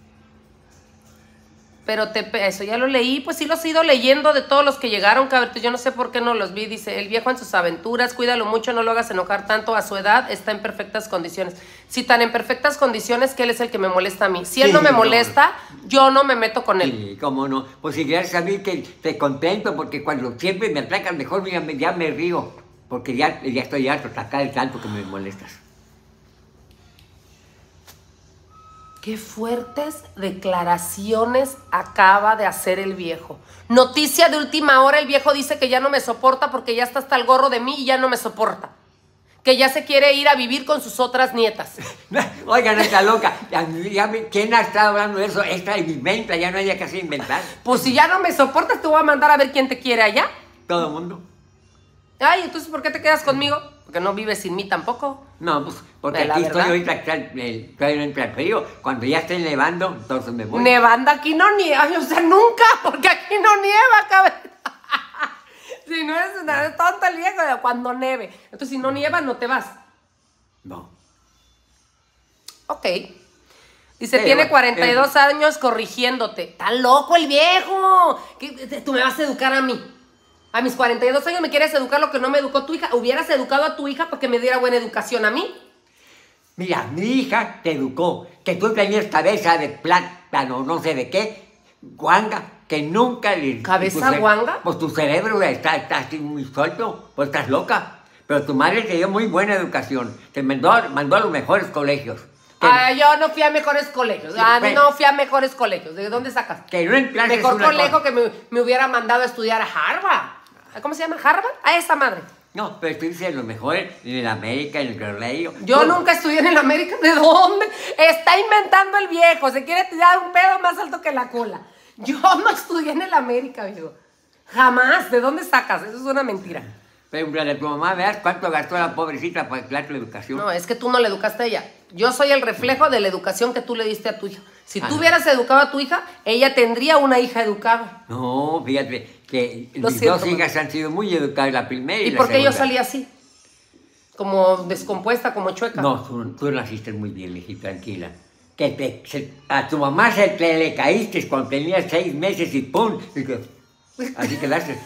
Pero te, eso ya lo leí, pues sí los he ido leyendo de todos los que llegaron, cabritos. Yo no sé por qué no los vi. Dice, el viejo en sus aventuras, cuídalo mucho, no lo hagas enojar tanto. A su edad está en perfectas condiciones. Si tan en perfectas condiciones, que él es el que me molesta a mí. Si él Sí, no me no. molesta, yo no me meto con él. Sí, cómo no. Pues si gracias a mí que te contento, porque cuando siempre me atracan mejor, ya me, ya me río. porque ya, ya estoy harto, sacar el tanto que me molestas. Qué fuertes declaraciones acaba de hacer el viejo. Noticia de última hora, el viejo dice que ya no me soporta porque ya está hasta el gorro de mí y ya no me soporta. Que ya se quiere ir a vivir con sus otras nietas. Oigan, esta loca, ya, ya, ¿quién ha estado hablando de eso? Esta inventa, ya no haya que hacer inventar. Pues si ya no me soportas, te voy a mandar a ver quién te quiere allá. Todo el mundo. Ay, entonces, ¿por qué te quedas conmigo? Porque no vives sin mí tampoco. No, pues, porque De la aquí verdad. estoy ahorita, está el- el- todavía no entra el frío. Cuando ya esté nevando, entonces me voy. Nevando aquí no nieva, o sea, nunca, porque aquí no nieva, cabrón. Si no es, no es tonto el viejo, cuando nieve. Entonces, si no nieva, no te vas. No. Ok. Dice, Sí, tiene bueno, cuarenta y dos años corrigiéndote. Está loco el viejo. ¿Qué- Tú me vas a educar a mí. A mis cuarenta y dos años me quieres educar lo que no me educó tu hija. Hubieras educado a tu hija para que me diera buena educación a mí. Mira, mi hija te educó, que tú tenías cabeza de plátano, no sé de qué, guanga, que nunca le... ¿Cabeza tu ce- guanga? Pues tu cerebro está, está así muy suelto, pues estás loca. Pero tu madre te dio muy buena educación, te mandó, mandó a los mejores colegios. Que, Ah, yo no fui a mejores colegios. Sí, Ah, bueno. no fui a mejores colegios. ¿De dónde sacas? que no entrases Mejor una colegio cosa. que me, me hubiera mandado a estudiar a Harvard. ¿Cómo se llama? ¿Harvard? A esa madre. No, pero estuviste en los mejores, en el América, en el colegio. Yo Todo. nunca estudié en el América. ¿De dónde? Está inventando el viejo. Se quiere tirar un pedo más alto que la cola. Yo no estudié en el América, viejo. Jamás. ¿De dónde sacas? Eso es una mentira. Pregúntale a tu mamá, veas cuánto gastó la pobrecita para el de educación. No, es que tú no le educaste a ella. Yo soy el reflejo de la educación que tú le diste a tu hija. Si Ah, tú no. hubieras educado a tu hija, ella tendría una hija educada. No, fíjate que Lo mis siento, dos hijas han sido muy educadas, la primera y, ¿Y la por qué yo segunda. salí así? Como descompuesta, como chueca. No, tú, tú naciste muy bien, hijita, tranquila. Que te, se- a tu mamá se te le caíste cuando tenías seis meses y ¡pum! Y que- así quedaste.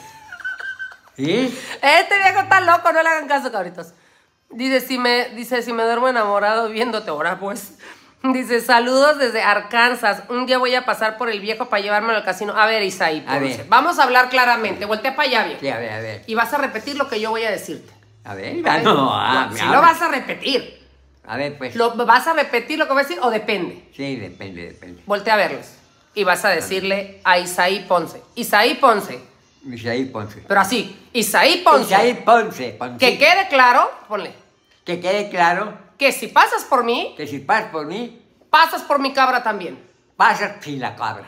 ¿Sí? Este viejo está loco, no le hagan caso, cabritos. Dice, si me, dice, si me duermo enamorado viéndote ahora, pues. Dice, saludos desde Arkansas. Un día voy a pasar por el viejo para llevármelo al casino. A ver, Isaí, A Ponce, ver. vamos a hablar claramente. Voltea para allá, viejo. Sí, a ver, a ver. Y vas a repetir lo que yo voy a decirte. A ver, ah, no, ah, No, me si habla. lo vas a repetir. A ver, pues. ¿Lo vas a repetir lo que voy a decir o depende? Sí, depende, depende. Voltea a verlos. Y vas a decirle a Isaí Ponce. Isaí Ponce. Isaí Ponce. Pero así, Isaí Ponce. Isaí Ponce. Ponce. Que quede claro, ponle, Que quede claro que si pasas por mí, que si pasas por mí, pasas por mi cabra también. pasas sin la cabra.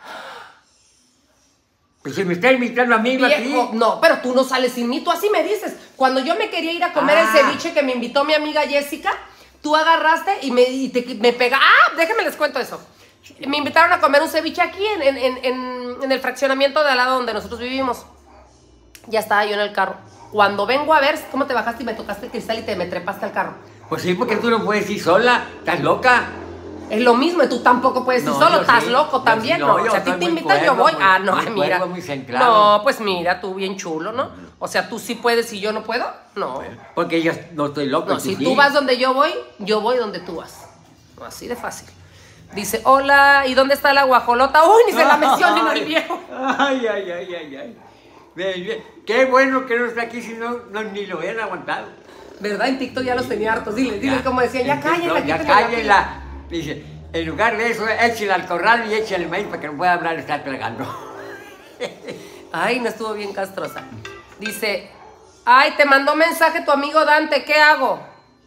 Pues si me está invitando a mí, Viejo, aquí. no, pero tú no sales sin mí, tú así me dices. Cuando yo me quería ir a comer Ah. el ceviche que me invitó mi amiga Jessica, tú agarraste y me, y te- me pega. ¡Ah! Déjenme les cuento eso. Me invitaron a comer un ceviche aquí en, en, en, en- en el fraccionamiento de al lado donde nosotros vivimos. Ya estaba yo en el carro. Cuando vengo a ver cómo te bajaste y me tocaste el cristal y te me trepaste al carro. Pues sí, porque tú no puedes ir sola. ¿Estás loca? Es lo mismo, y tú tampoco puedes ir No, solo, yo estás sí. loco Yo también, sí, ¿no? no, O yo sea, a ti soy te muy invitan, yo cuerdo, voy. muy- Ah, no, muy mira. cuerdo, muy centrado. No, pues mira, tú bien chulo, ¿no? O sea, tú sí puedes y yo no puedo. No. Porque yo no estoy loco. No, tú si sí. tú vas donde yo voy, yo voy donde tú vas. Así de fácil. Dice, hola, ¿y dónde está la guajolota? Uy, ni se la mencionen al viejo. Ay, ay, ay, ay, ay. Bien, bien. Qué bueno que no está aquí, si no, no ni lo hubieran aguantado. ¿Verdad? En TikTok ya los tenía hartos. Dile, dile Ya. como decía, ya Entonces, cállenla, no, ya quítenle la cállenla. Dice, en lugar de eso, échale al corral y échale el maíz para que no pueda hablar y estar plegando. pila. Ay, no estuvo bien castrosa. Dice, ay, te mandó mensaje tu amigo Dante, ¿qué hago?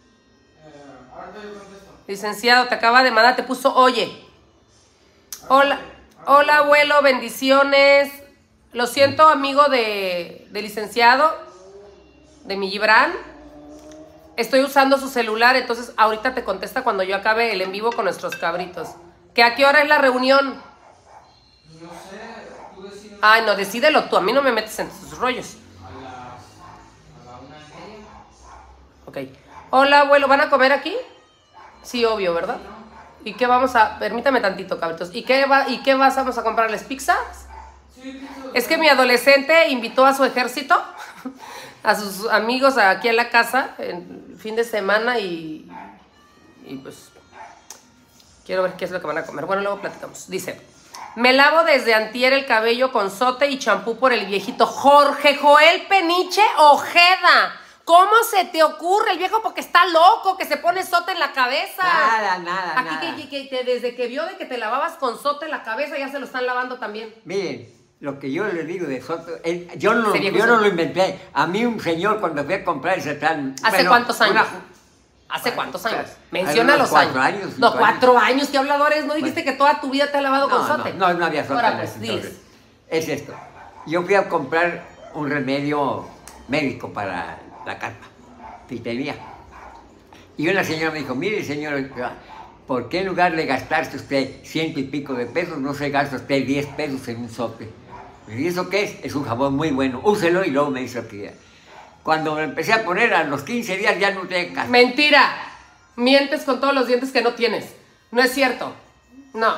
Licenciado, te acaba de mandar, te puso, oye. Hola, hola abuelo, bendiciones. Lo siento, amigo de, de licenciado, de mi Gibran. Estoy usando su celular, entonces ahorita te contesta cuando yo acabe el en vivo con nuestros cabritos. ¿Que a qué hora es la reunión? No sé, tú decides Ay, no, decídelo tú, a mí no me metes en tus rollos. a las a la una y media. Ok. Hola, abuelo, ¿van a comer aquí? Sí, obvio, ¿verdad? ¿Y qué vamos a...? Permítame tantito, cabritos. ¿Y qué, va... ¿Y qué vas? ¿Vamos a comprarles pizzas? Sí, pienso- Es que mi adolescente invitó a su ejército, a sus amigos aquí a la casa, en fin de semana y... Y pues... Quiero ver qué es lo que van a comer. Bueno, luego platicamos. Dice... Me lavo desde antier el cabello con sote y champú por el viejito Jorge Joel Peniche Ojeda. ¿Cómo se te ocurre? El viejo porque está loco, que se pone sote en la cabeza. Nada, nada, Aquí nada. Que, que, que desde que vio de que te lavabas con sote en la cabeza, ya se lo están lavando también. Miren, lo que yo les digo de Soto, él- yo, no, Ese viejo yo se- no lo inventé. A mí un señor cuando fui a comprar ese plan... ¿Hace bueno, cuántos años? una- ¿Hace cuántos años? Hace Menciona unos los años. cuatro años, No, cinco cuatro años, ¿qué habladores? ¿No dijiste que toda tu vida te has lavado No, con sote? no, no, no había sote. Ahora en pues, ese diles. entonces. Es esto. Yo fui a comprar un remedio médico para la carpa que tenía. Y una señora me dijo, mire señor, ¿por qué en lugar de gastarse usted ciento y pico de pesos, no se gasta usted diez pesos en un sote? ¿Y eso qué es? Es un jabón muy bueno, úselo y luego me dice que... Cuando me empecé a poner a los quince días ya no tenía caso. Mentira. Mientes con todos los dientes que no tienes. No es cierto. No.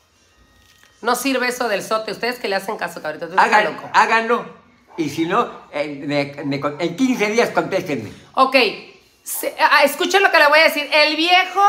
No sirve eso del sote. Ustedes que le hacen caso, cabrito. Tú estás Hagan- loco. háganlo y si no, eh, me- me con- en quince días contéstenme. Ok. Se- ah, escuchen lo que le voy a decir. El viejo,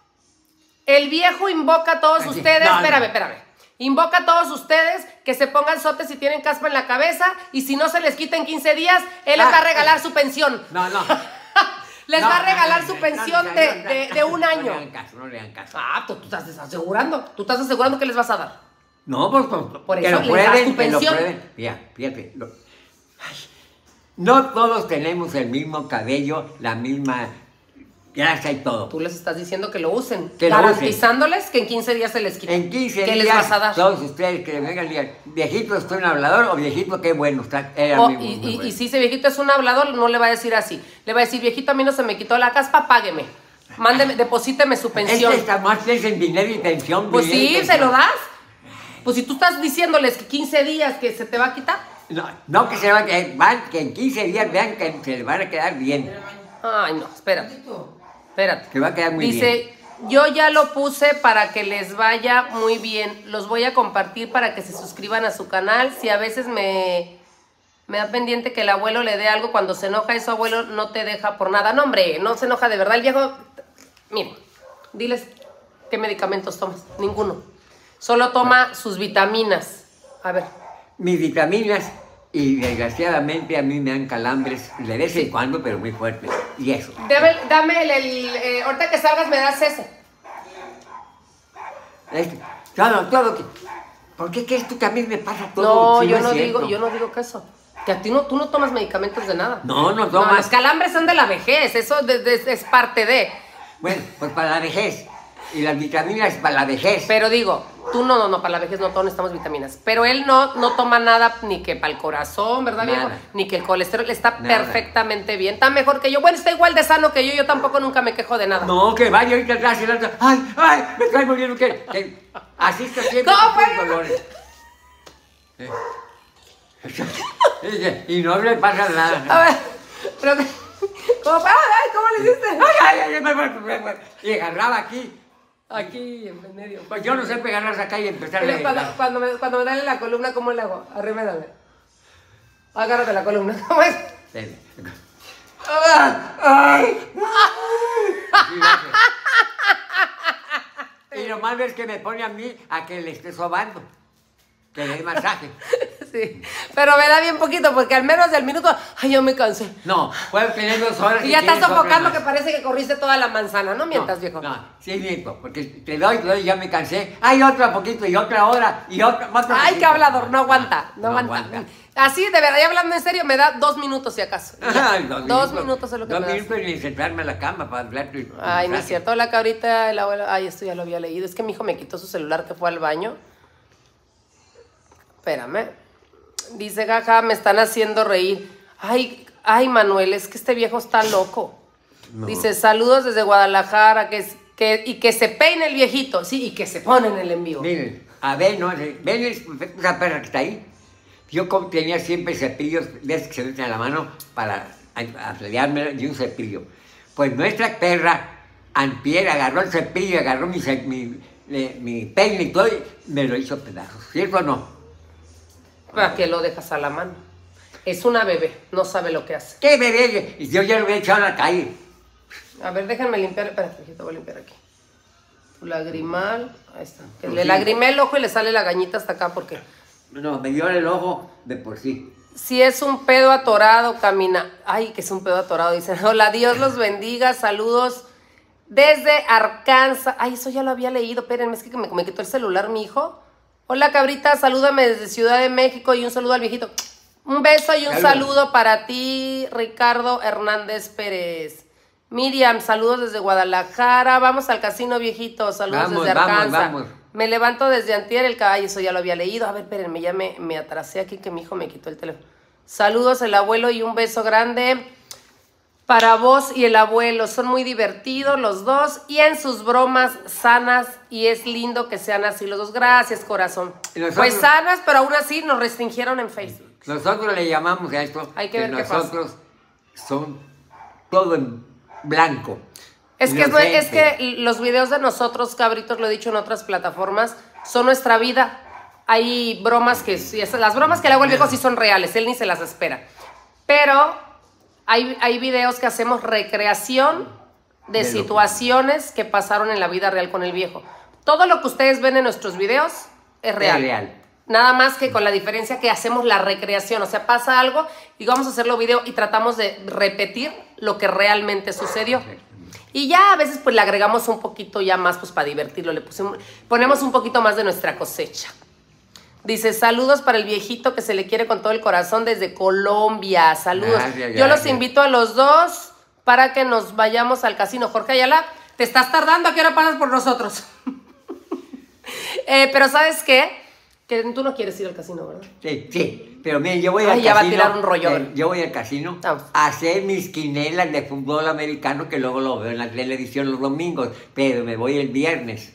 el viejo invoca a todos Así, ustedes. no, no. Espérame, espérame. Invoca a todos ustedes que se pongan sotes si tienen caspa en la cabeza y si no se les quita en quince días, él les Ah, va a regalar su pensión. No, no. Les No, va a no, regalar no, su no, pensión no, no, de, no, no, de- no, de un no año. le hagan caso, no le hagan caso. Ah, tú, tú estás asegurando. Tú estás asegurando que les vas a dar. No, pues, pues, Por que eso lo les das prueben, tu que lo pensión. prueben. Mira, fíjate. lo- Ay, no todos tenemos el mismo cabello, la misma grasa y todo. Tú les estás diciendo que lo usen. Que lo usen. garantizándoles que en quince días se les quita. En quince ¿Qué días, les vas a dar? todos ustedes que me vengan y digan, viejito, estoy un hablador, o viejito, qué bueno está. Era O- muy, y, muy y- bueno. y si ese viejito es un hablador, no le va a decir así. Le va a decir, viejito, a mí no se me quitó la caspa, págueme. Mándeme, deposíteme su pensión. Este está más piensa en dinero y pensión. Pues dinero y sí, pensión. ¿se lo das? Pues si tú estás diciéndoles que quince días que se te va a quitar. No, no que se va a quedar, van, que en quince días vean que se les van a quedar bien. Ay, no, espérate. Espérate. Que va a quedar muy Dice, yo ya lo puse para que les vaya muy bien. Los voy a compartir para que se suscriban a su canal. Si a veces me, me da pendiente que el abuelo le dé algo cuando se enoja, eso abuelo no te deja por nada. No, hombre, no se enoja de verdad. El viejo, miren, diles qué medicamentos tomas. Ninguno. Solo toma sus vitaminas. A ver. Mis vitaminas, y desgraciadamente a mí me dan calambres de vez en cuando, pero muy fuertes. Y eso. Dame, dame el, el, eh, ahorita que salgas me das ese. Este, todo, todo. que- ¿Por qué crees tú que a mí me pasa todo? No, Si yo es no cierto. digo, yo no digo que eso. Que a ti no, tú no tomas medicamentos de nada. No, no No, tomas. los calambres son de la vejez, eso de- de- es parte de. Bueno, pues para la vejez. Y las vitaminas para la vejez. Pero digo, tú no, no, no, para la vejez no, todos necesitamos vitaminas. Pero él no, no toma nada ni que para el corazón, ¿verdad, viejo? Nada. Ni que el colesterol está Nada. perfectamente bien. Está mejor que yo. Bueno, está igual de sano que yo, yo tampoco nunca me quejo de nada. No, que vaya ahorita atrás y el otro. ¡Ay, ay! Me estoy muriendo. Que, que así está siempre ¿Cómo con fue? sus dolores. Eh. Y no le pasa nada. A ver, pero que- ¿cómo fue? Ay, ay, ¿cómo le hiciste? Ay, ay, ay, me muero, me muero. Y agarraba aquí. Aquí, en medio. Pues yo no sé pegarlas acá y empezar Mira, a... cuando, cuando, me, cuando me dale la columna, ¿cómo le hago? Arriba, dale. Agárrate la columna. ¿Cómo es? ¡Ay! Así lo hace. Y lo malo es que me pone a mí a que le esté sobando. Que le dé masaje. Sí, pero me da bien poquito porque al menos del minuto, ay, yo me cansé. No, puedo tener dos horas. Y ya estás tienes otra sofocando más. que parece que corriste toda la manzana, no mientas, No, viejo. No, sí miento, porque te doy, te doy, ya me cansé. Hay otro poquito y otra hora y otra. otro Ay, poquito. qué hablador, no aguanta, no, No aguanta. aguanta. Así, de verdad, ya hablando en serio, me da dos minutos si acaso. Y ya. Ay, dos, minutos es lo que Dos me das. minutos y sentarme a la cama para hablar. tu- tu Ay, no es mensaje. cierto, la cabrita, el abuelo. Ay, esto ya lo había leído. Es que mi hijo me quitó su celular que fue al baño. Espérame. Dice, jaja, me están haciendo reír. Ay, ay, Manuel, es que este viejo está loco. No. Dice, saludos desde Guadalajara, que, es- que, y que se peine el viejito. Sí, y que se pone en el envío. Miren, a ver, no, ven es- esa perra que está ahí. Yo como tenía siempre cepillos, ves que se meten a la mano para afiliarme de un cepillo. Pues nuestra perra, antier, agarró el cepillo, agarró mi, ce- mi, le- mi peine y todo, y me lo hizo pedazos. ¿Cierto o no? ¿Para qué lo dejas a la mano? Es una bebé, no sabe lo que hace. ¿Qué bebé? Y yo ya lo había echado a la calle. A ver, déjenme limpiar. Espérate, viejito, voy a limpiar aquí. Tu lagrimal, ahí está. Que Pues le sí. lagrimé el ojo y le sale la gañita hasta acá porque... No, me dio el ojo de por sí. Si es un pedo atorado, camina. Ay, que es un pedo atorado, dicen. Hola, Dios los bendiga, saludos desde Arkansas. Ay, eso ya lo había leído, espérenme, es que me, me quitó el celular mi hijo. Hola, Cabrita, salúdame desde Ciudad de México y un saludo al viejito. Un beso y un Salud. saludo para ti, Ricardo Hernández Pérez. Miriam, saludos desde Guadalajara. Vamos al casino, viejito. Saludos Vamos, desde vamos, Arkansas. vamos. Me levanto desde antier el caballo. Eso ya lo había leído. A ver, espérenme, ya me, me atrasé aquí que mi hijo me quitó el teléfono. Saludos, el abuelo, y un beso grande para vos y el abuelo. Son muy divertidos los dos y en sus bromas sanas. Y es lindo que sean así los dos. Gracias, corazón. Y nosotros- Pues sanas, pero aún así nos restringieron en Facebook. Nosotros le llamamos a esto Hay que ver qué pasa. nosotros son todo en blanco. Es que, es, nue- es inocente. que los videos de nosotros, cabritos, lo he dicho en otras plataformas, son nuestra vida. Hay bromas que, sí, es- las bromas que le hago al viejo sí son reales, él ni se las espera. Pero hay, hay videos que hacemos recreación de De lo- situaciones que pasaron en la vida real con el viejo. Todo lo que ustedes ven en nuestros videos es real. Es real. Nada más que con la diferencia que hacemos la recreación. O sea, pasa algo y vamos a hacerlo video y tratamos de repetir lo que realmente sucedió. Y ya a veces pues le agregamos un poquito ya más pues para divertirlo. Le pusimos, ponemos un poquito más de nuestra cosecha. Dice, saludos para el viejito que se le quiere con todo el corazón desde Colombia. Saludos. Gracias, Yo los gracias. invito a los dos para que nos vayamos al casino. Jorge Ayala, te estás tardando. ¿A qué hora pasas por nosotros? eh, pero ¿sabes qué? Que tú no quieres ir al casino, ¿verdad? Sí, sí, pero miren, yo voy Ay, al ya va a casino. tirar un rollón. eh, yo voy al casino Vamos. a hacer mis quinelas de fútbol americano que luego lo veo en la televisión los domingos, pero me voy el viernes.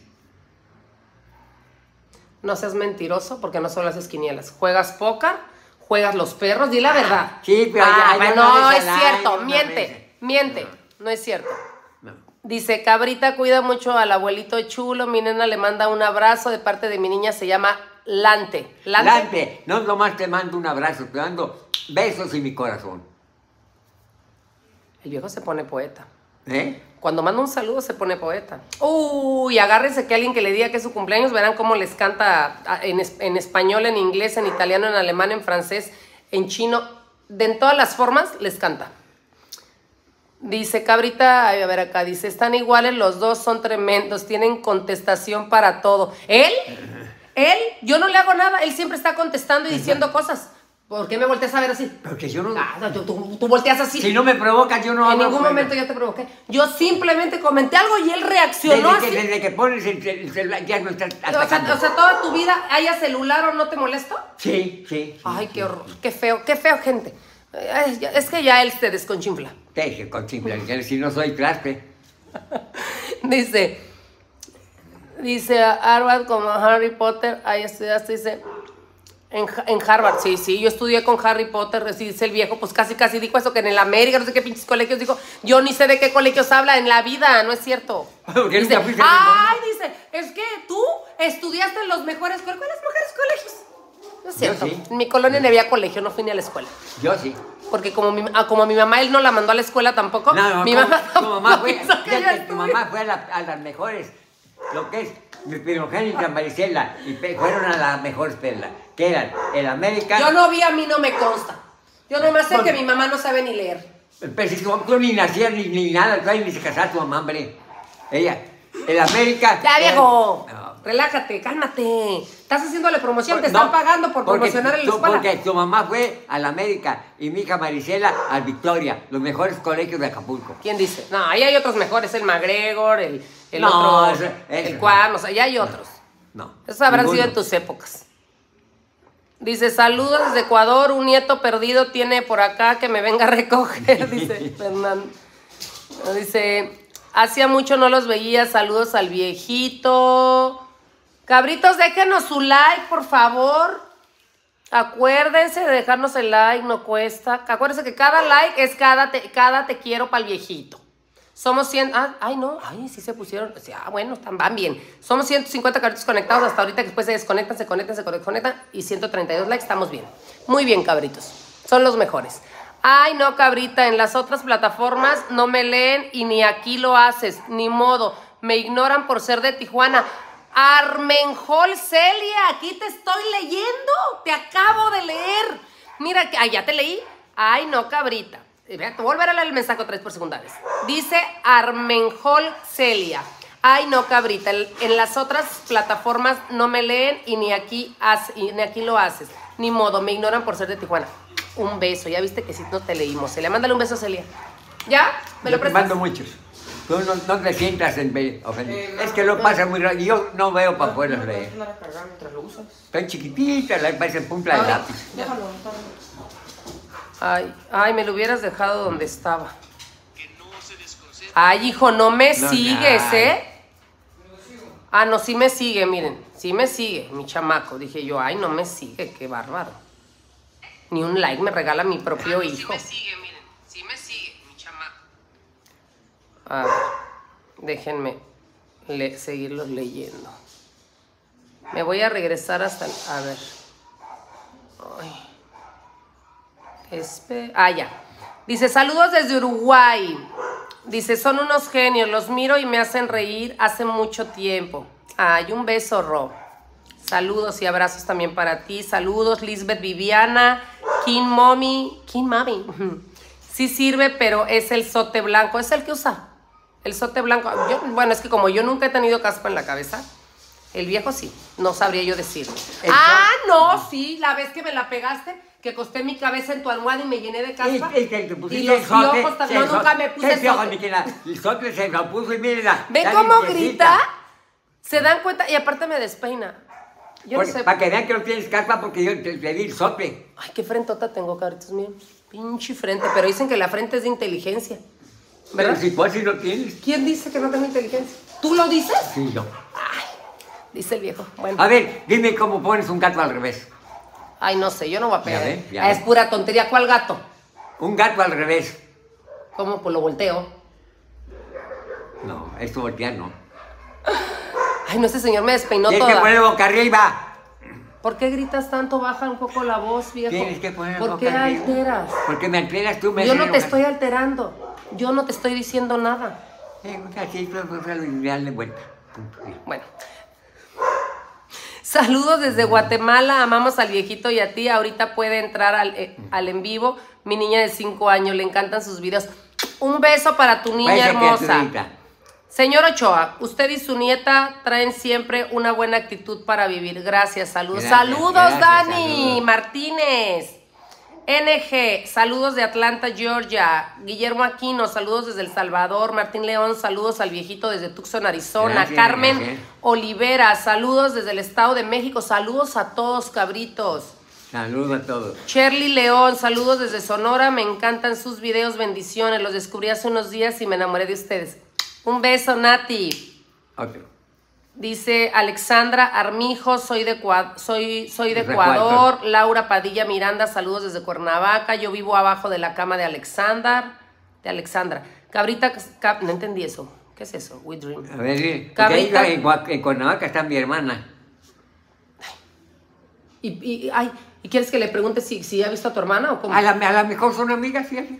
No seas mentiroso porque no solo haces quinielas. Juegas póker, juegas los perros, di la verdad. Sí, pero ah, ya- ya bueno, una no vez es al cierto, año, una miente, vez. miente, no es cierto. No. Dice, Cabrita, cuida mucho al abuelito chulo, mi nena le manda un abrazo de parte de mi niña, se llama Lante. Lante. Lante, no nomás te mando un abrazo, te mando besos y mi corazón. El viejo se pone poeta. ¿Eh? Cuando manda un saludo se pone poeta. Uy, agárrense que alguien que le diga que es su cumpleaños, verán cómo les canta a- en, es- en español, en inglés, en italiano, en alemán, en francés, en chino. De en todas las formas les canta. Dice Cabrita, ay, a ver acá, dice, están iguales los dos, son tremendos, tienen contestación para todo. ¿Él? ¿Él? Yo no le hago nada, él siempre está contestando y diciendo cosas. ¿Por qué me volteas a ver así? Porque yo no... Ah, tú, tú- tú volteas así. Si no me provocas, yo no En hablo ningún fuera. momento yo te provoqué. Yo simplemente comenté algo y él reaccionó Desde que, así. desde que pones el, el celular ya no estás O sea, atacando. o sea, toda tu vida haya celular o no te molesto. Sí, sí. sí, Ay, sí. qué horror, qué feo, qué feo, gente. Ay, ya- es que ya él se desconchinfla. Deje con simple, que si no soy traste. Dice, dice Harvard como Harry Potter, ahí estudiaste, dice, en, Ja- en Harvard, sí, sí, yo estudié con Harry Potter, así dice el viejo, pues casi, casi dijo eso, que en el América, no sé qué pinches colegios dijo, yo ni sé de qué colegios habla en la vida, no es cierto. Porque Dice, nunca fuiste a ay, dice, es que tú estudiaste en los mejores colegios, ¿cuáles mejores colegios? No es cierto, sí. en mi colonia no había colegio, no fui ni a la escuela. Yo sí. Porque como mi, ah, como mi mamá, él no la mandó a la escuela tampoco. No, mi tu- mamá tu mamá fue, hizo que yo fíjate, tu estuviera. mamá fue a, la- a las mejores, lo que es mi primogénita Marisela, y pe- fueron a la mejor escuela, que eran el América. Yo no vi, a mí no me consta. Yo nomás sé Bueno. que mi mamá no sabe ni leer. Pero si tú, tú ni nacías ni, ni nada, todavía ni se casaba tu mamá, hombre. Ella, el América. Ya, viejo. No. Relájate, cálmate. Estás haciéndole promoción, te No, están pagando por porque promocionar en la tu- escuela. Porque tu mamá fue al América y mi hija Marisela al Victoria, los mejores colegios de Acapulco. ¿Quién dice? No, ahí hay otros mejores, el McGregor, el, el No, otro, ese- ese el no. Cuam, o sea, ya hay otros. No. Esos habrán ninguno. sido en tus épocas. Dice, saludos desde Ecuador, un nieto perdido tiene por acá que me venga a recoger, dice Fernando. Dice, hacía mucho no los veía, saludos al viejito. Cabritos, déjenos su like, por favor. Acuérdense de dejarnos el like, no cuesta. Acuérdense que cada like es cada te, cada te quiero para el viejito. Somos cien... Ah, ay, no. Ay, sí se pusieron... Sí, ah, bueno, están, van bien. Somos ciento cincuenta cabritos conectados hasta ahorita, que después se desconectan, se conectan, se conectan. Y ciento treinta y dos likes, estamos bien. Muy bien, cabritos. Son los mejores. Ay, no, cabrita, en las otras plataformas no me leen y ni aquí lo haces. Ni modo. Me ignoran por ser de Tijuana. Armenjol Celia, aquí te estoy leyendo. Te acabo de leer. Mira, que, ay, ya te leí. Ay, no, cabrita. Te voy a volver a leer el mensaje otra vez por segunda vez. Dice Armenjol Celia. Ay, no, cabrita. En las otras plataformas no me leen y ni aquí, hace, y ni aquí lo haces. Ni modo, me ignoran por ser de Tijuana. Un beso. Ya viste que sí no te leímos. Celia, mándale un beso a Celia. ¿Ya? ¿Me Yo lo te prestas? mando muchos. Tú no, no te sientas en ve- ofendido. Eh, es que lo pasa muy rápido. Yo no veo para afuera ¿No leer. puedes cargar mientras lo usas? Están chiquititas, la parecen punta de lápiz. Déjalo. Ay, ay, me lo hubieras dejado donde estaba. Ay, hijo, no me No, sigues, ay. ¿eh? Ah, no, sí me sigue, miren. Sí me sigue, mi chamaco. Dije yo, ay, no me sigue, qué bárbaro. Ni un like me regala mi propio hijo. Sí me sigue, miren. Sí me sigue, mi chamaco. A ver, déjenme le seguirlos leyendo. Me voy a regresar hasta... el- a ver. Ay. Espe- ah, ya. Dice, saludos desde Uruguay. Dice, son unos genios, los miro y me hacen reír hace mucho tiempo. Ay, un beso, Ro. Saludos y abrazos también para ti. Saludos, Lisbeth Viviana, King Mommy. King Mommy. Sí sirve, pero es el sote blanco. Es el que usa. El sote blanco. Yo, bueno, es que como yo nunca he tenido caspa en la cabeza, el viejo sí. No sabría yo decir. El Ah, sol- no, sí. La vez que me la pegaste, que acosté mi cabeza en tu almohada y me llené de caspa. Y, y que te pusiste Y los el sote, piojos también. el No, nunca sote. me puse ¿Qué piojos, sote. mi querida? El sote se lo puso y mírenla. ¿Ven cómo grita? ¿Se dan cuenta? Y aparte me despeina. Yo no sé. Para que vean que no tienes caspa porque yo te, te di el sote. Ay, qué frentota tengo, cabritos míos. Pinche frente. Pero dicen que la frente es de inteligencia. Pero ¿Verdad? si pues si lo tienes. ¿Quién dice que no tengo inteligencia? ¿Tú lo dices? Sí, yo. Dice el viejo. Bueno. A ver, dime cómo pones un gato al revés. Ay, no sé, yo no voy a Ya pegar. ve, ya Ah, ve. es pura tontería. ¿Cuál gato? Un gato al revés. ¿Cómo? Pues lo volteo. No, esto voltear no. Ay, no, ese señor me despeinó Tienes que toda. poner boca arriba. ¿Por qué gritas tanto? Baja un poco la voz, viejo. Tienes que poner ¿Por boca qué arriba. alteras? Porque me alteras tú, me Yo haces no te enojar. estoy alterando. Yo no te estoy diciendo nada. Eh, así, pues, pues, darle vuelta. Punto. Bueno. Saludos desde Guatemala. Amamos al viejito y a ti. Ahorita puede entrar al, eh, al en vivo. Mi niña de cinco años. Le encantan sus videos. Un beso para tu niña Vaya hermosa. criaturita. Señor Ochoa, usted y su nieta traen siempre una buena actitud para vivir. Gracias, saludos. Gracias, saludos, gracias, Dani saludos. Martínez. N G, saludos de Atlanta, Georgia. Guillermo Aquino, saludos desde El Salvador. Martín León, saludos al viejito desde Tucson, Arizona. Gracias, Carmen gracias. Olivera, saludos desde el Estado de México. Saludos a todos, cabritos. Saludos a todos. Shirley León, saludos desde Sonora. Me encantan sus videos, bendiciones. Los descubrí hace unos días y me enamoré de ustedes. Un beso, Nati. Otro. Dice Alexandra Armijo, soy de, Ecua- soy, soy de Desde Ecuador. Ecuador. Laura Padilla Miranda, saludos desde Cuernavaca. Yo vivo abajo de la cama de Alexandra. De Alexandra. Cabrita, Cap- no entendí eso. ¿Qué es eso? We Dream. A ver, sí. Porque Cabrita. ahí en, Gua- en Cuernavaca está mi hermana. Y, y, ay, ¿y quieres que le pregunte si, si ha visto a tu hermana o cómo? A la, a la mejor son amigas, fíjate.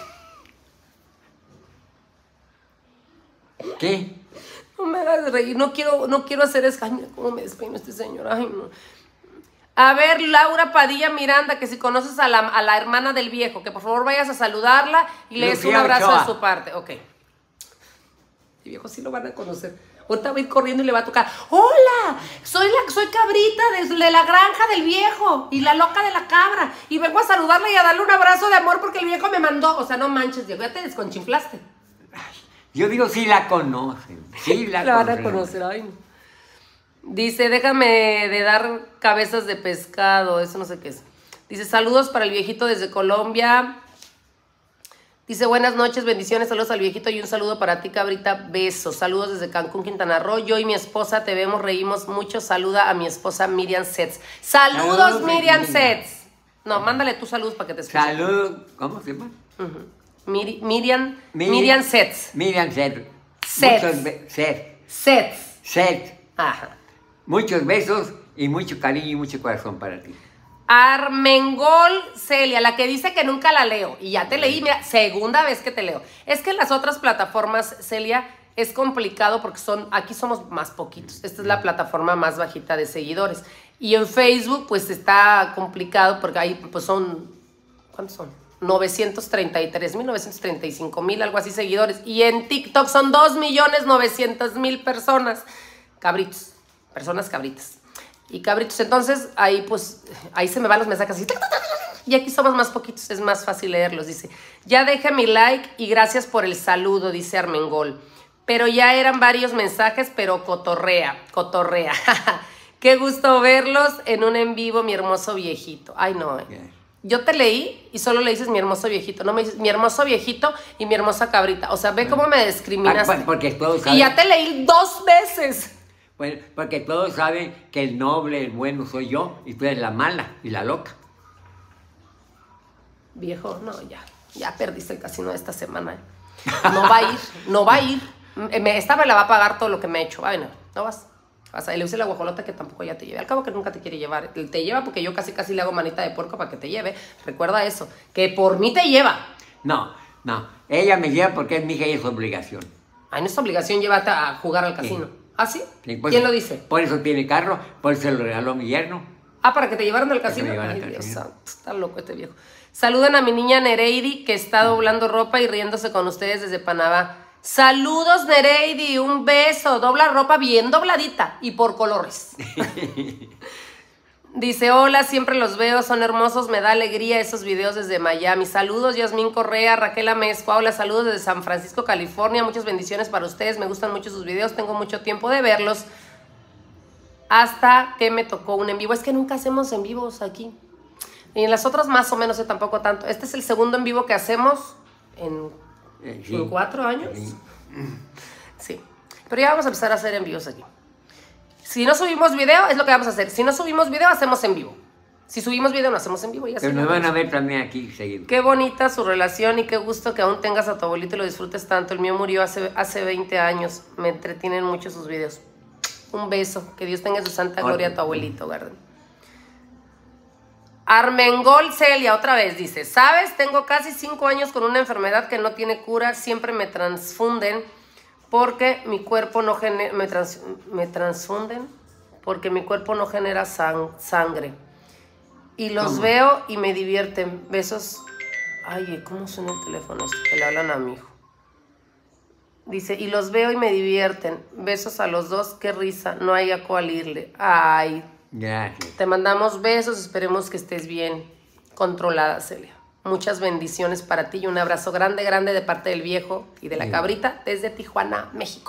¿Qué? No me hagas reír, no quiero, no quiero hacer es... Ay, mira cómo me despeino este señor. Ay, no. A ver, Laura Padilla Miranda, que si conoces a la, a la hermana del viejo, que por favor vayas a saludarla y le des un Lucía abrazo Ochoa. de su parte. Ok. El viejo sí lo van a conocer. Ahorita va a ir corriendo y le va a tocar. ¡Hola! Soy, la, soy Cabrita de la granja del viejo y la loca de la cabra. Y vengo a saludarla y a darle un abrazo de amor porque el viejo me mandó. O sea, no manches, viejo, ya te desconchinflaste. Yo digo, sí la conocen. Sí la, La van a conocen. conocer, ay no. Dice, déjame de dar cabezas de pescado, eso no sé qué es. Dice, saludos para el viejito desde Colombia. Dice, buenas noches, bendiciones, saludos al viejito y un saludo para ti, Cabrita, besos. Saludos desde Cancún, Quintana Roo. Yo y mi esposa te vemos, reímos mucho. Saluda a mi esposa Miriam Sets. Saludos, Saludos, Miriam Miriam. Sets. No, mándale tus saludos para que te escuche. Saludos. ¿Cómo se llama? Ujú. Miri- Miriam, Miri- Miriam Sets. Miriam Set. Sets. Muchos be- Set. Sets. Set. Ajá. Muchos besos y mucho cariño y mucho corazón para ti. Armengol Celia, la que dice que nunca la leo. Y ya te leí, mira, segunda vez que te leo. Es que en las otras plataformas, Celia, es complicado porque son, aquí somos más poquitos. Esta es la plataforma más bajita de seguidores. Y en Facebook, pues está complicado porque ahí pues son, ¿cuántos son? novecientos treinta y tres mil, novecientos treinta y cinco mil, algo así seguidores. Y en TikTok son dos millones novecientos mil personas. Cabritos, personas cabritas. Y cabritos, entonces ahí pues, ahí se me van los mensajes así. Y aquí somos más poquitos, es más fácil leerlos, dice. Ya deje mi like y gracias por el saludo, dice Armengol. Pero ya eran varios mensajes, pero cotorrea, cotorrea. Qué gusto verlos en un en vivo, mi hermoso viejito. Ay, no, eh. Yo te leí y solo le dices mi hermoso viejito. No me dices mi hermoso viejito y mi hermosa cabrita. O sea, ve cómo me discriminaste. Ah, porque todos saben. Y ya te leí dos veces. Bueno, porque todos saben que el noble, el bueno soy yo y tú eres la mala y la loca. Viejo, no, ya. Ya perdiste el casino de esta semana. ¿eh? No va a ir, no va a ir. Esta me la va a pagar todo lo que me he hecho. Ay, no, no vas. O sea, le use la guajolota que tampoco ya te lleve. Al cabo que nunca te quiere llevar. Te lleva porque yo casi casi le hago manita de puerco para que te lleve. Recuerda eso. Que por mí te lleva. No, no. Ella me lleva porque es mi hija y es su obligación. Ay, no es tu obligación llevarte a jugar al casino. Sí. ¿Ah, sí? Sí, pues, ¿quién lo dice? Por eso tiene carro, por eso se lo regaló mi yerno. Ah, ¿para que te llevaran al casino? Ay, Dios santo, está loco este viejo. Saluden a mi niña Nereidi, que está doblando ropa y riéndose con ustedes desde Panamá. Saludos, Nereidi, un beso. Dobla ropa bien dobladita y por colores. Dice, hola, siempre los veo, son hermosos, me da alegría esos videos desde Miami. Saludos, Yasmín Correa, Raquel Amezcua, hola, saludos desde San Francisco, California. Muchas bendiciones para ustedes, me gustan mucho sus videos, tengo mucho tiempo de verlos. Hasta que me tocó un en vivo. Es que nunca hacemos en vivos aquí. Y en las otras más o menos, tampoco tanto. Este es el segundo en vivo que hacemos en, sí. en cuatro años. Sí. sí. Pero ya vamos a empezar a hacer en vivos aquí. Si no subimos video, es lo que vamos a hacer. Si no subimos video, hacemos en vivo. Si subimos video, no hacemos en vivo. Y así Pero nos van a ver también aquí seguido. Qué bonita su relación y qué gusto que aún tengas a tu abuelito y lo disfrutes tanto. El mío murió hace, hace veinte años. Me entretienen mucho sus videos. Un beso. Que Dios tenga su santa gloria a tu abuelito, Garden. Armengol Celia, otra vez, dice, ¿sabes? Tengo casi cinco años con una enfermedad que no tiene cura. Siempre me transfunden porque mi cuerpo no genera... Me, trans, me transfunden porque mi cuerpo no genera sang, sangre. Y los ¿Cómo? Veo y me divierten. Besos. Ay, ¿cómo suena el teléfono? Esto que le hablan a mi hijo. Dice, y los veo y me divierten. Besos a los dos, qué risa. No hay a cuál irle. Ay, gracias. Te mandamos besos, esperemos que estés bien controlada, Celia. Muchas bendiciones para ti y un abrazo grande, grande de parte del viejo y de la cabrita desde Tijuana, México.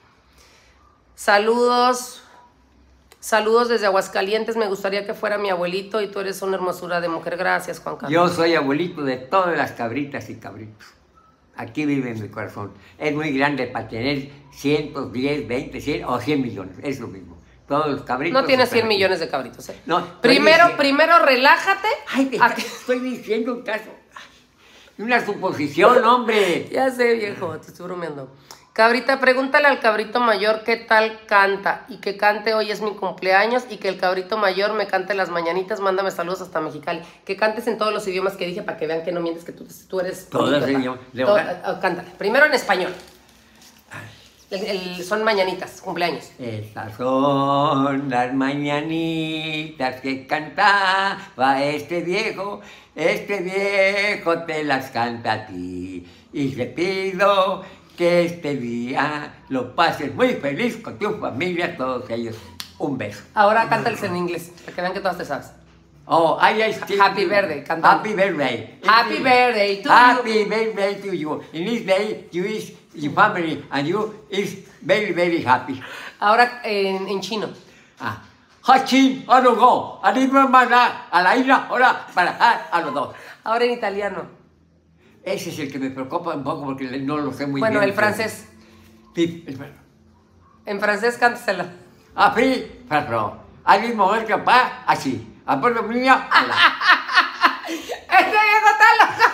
Saludos, saludos desde Aguascalientes. Me gustaría que fuera mi abuelito y tú eres una hermosura de mujer. Gracias, Juan Carlos. Yo soy abuelito de todas las cabritas y cabritos. Aquí vive en mi corazón. Es muy grande para tener cientos, diez, veinte, cien o cien millones. Es lo mismo. Todos los cabritos. No tienes cien millones de cabritos, ¿eh? No. Primero, diciendo, primero relájate. Ay, te a... estoy diciendo un caso. Una suposición, hombre. Ya sé, viejo, te estoy bromeando. Cabrita, pregúntale al cabrito mayor qué tal canta. Y que cante hoy es mi cumpleaños. Y que el cabrito mayor me cante las mañanitas. Mándame saludos hasta Mexicali. Que cantes en todos los idiomas que dije para que vean que no mientes, que tú, tú eres... Todos los idiomas. Todo, uh, cántale. Primero en español. El, el, son mañanitas, cumpleaños. Estas son las mañanitas que cantaba este viejo. Este viejo te las canta a ti. Y te pido que este día lo pases muy feliz con tu familia, todos ellos. Un beso. Ahora cántales en inglés, para que vean que todas te sabes. Oh, I still Happy birthday, cantando. Happy birthday. Happy birthday to Happy you. birthday to you. In this day, you is your family and you is very, very happy. Ahora en, en chino. Ah. Hachin, a los dos. A la isla, ahora para a los dos. Ahora en italiano. Ese es el que me preocupa un poco porque no lo sé muy bueno, bien. Bueno, el francés. Sí, el francés. En francés, cántasela. Ah, sí, pero al mismo momento que pa, así. A por lo mío, hola. ¡Este viejo está loco!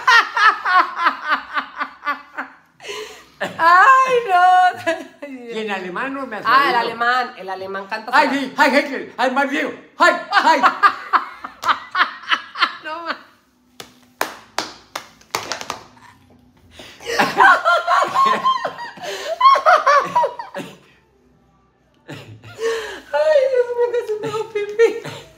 ¡Ay, no! Y en alemán no me ha Ah, el alemán. El alemán canta. ¡Ay, sí! ¡Ay, Heckel! ¡Ay, más viejo! ¡Ay, ay! No, ma. Ay, Dios mío, casi me hago pipí.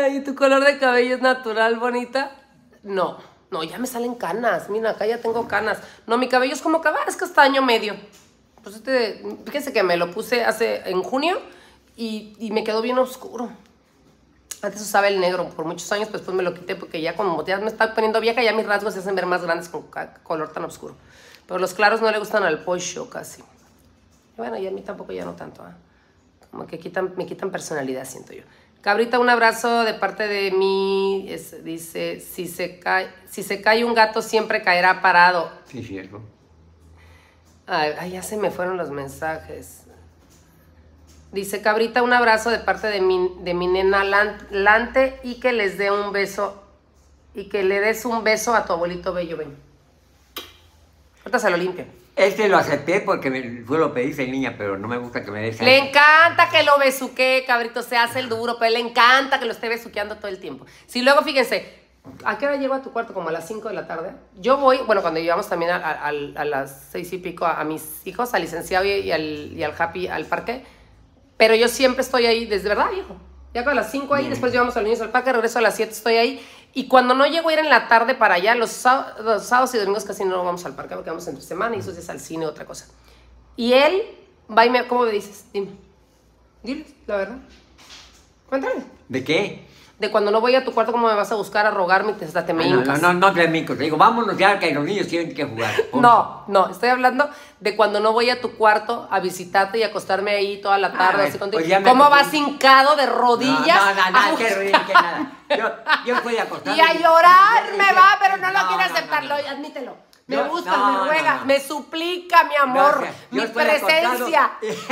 Ay, ¿tu color de cabello es natural, bonita? No, no, ya me salen canas. Mira, acá ya tengo canas. No, mi cabello es como cabal, es castaño medio. Pues este, fíjense que me lo puse hace en junio y, y me quedó bien oscuro. Antes usaba el negro por muchos años, pero después me lo quité porque ya como ya me está poniendo vieja, ya mis rasgos se hacen ver más grandes con color tan oscuro. Pero los claros no le gustan al pollo casi. Y bueno, y a mí tampoco ya no tanto. ¿eh? Como que quitan, me quitan personalidad, siento yo. Cabrita, un abrazo de parte de mí. Es, dice, si se, cae, si se cae un gato siempre caerá parado. Sí, cierto. Ay, ay, ya se me fueron los mensajes. Dice, Cabrita, un abrazo de parte de mi, de mi nena Lante y que les dé un beso y que le des un beso a tu abuelito bello, ven. Ahorita se lo limpio. Este lo acepté porque me, fue lo pedí de niña, pero no me gusta que me des. Le encanta que lo besuque, Cabrito, se hace el duro, pero le encanta que lo esté besuqueando todo el tiempo. Si luego, fíjense, ¿a qué hora llego a tu cuarto? Como a las cinco de la tarde. Yo voy, bueno, cuando llevamos también a, a, a las seis y pico a, a mis hijos, al licenciado y, y, al, y al Happy al parque. Pero yo siempre estoy ahí, desde verdad, viejo. Ya con las cinco ahí, mm. después llevamos a los niños al parque, regreso a las siete, estoy ahí. Y cuando no llego a ir en la tarde para allá, los, sáb los sábados y domingos casi no vamos al parque porque vamos entre semana y esos días al cine, otra cosa. Y él va y me... ¿Cómo me dices? Dime. Dile, la verdad. Cuéntame. ¿De qué? De cuando no voy a tu cuarto, ¿cómo me vas a buscar a rogarme y hasta te me ah, no, hincas? no, no, no te mincos. Te digo, vámonos ya que los niños tienen que jugar. No, no, estoy hablando de cuando no voy a tu cuarto a visitarte y acostarme ahí toda la tarde. Ah, así contigo. Pues ¿cómo vas hincado de rodillas? No, no, no, no, qué rodillas, que nada. Yo, yo fui a acostarme. Y a llorar y, y, me va, pero no, no lo quiere no, aceptarlo, no, no, no. Admítelo. Me yo, gusta, no, me ruega, no, no. me suplica, mi amor, no, mi presencia.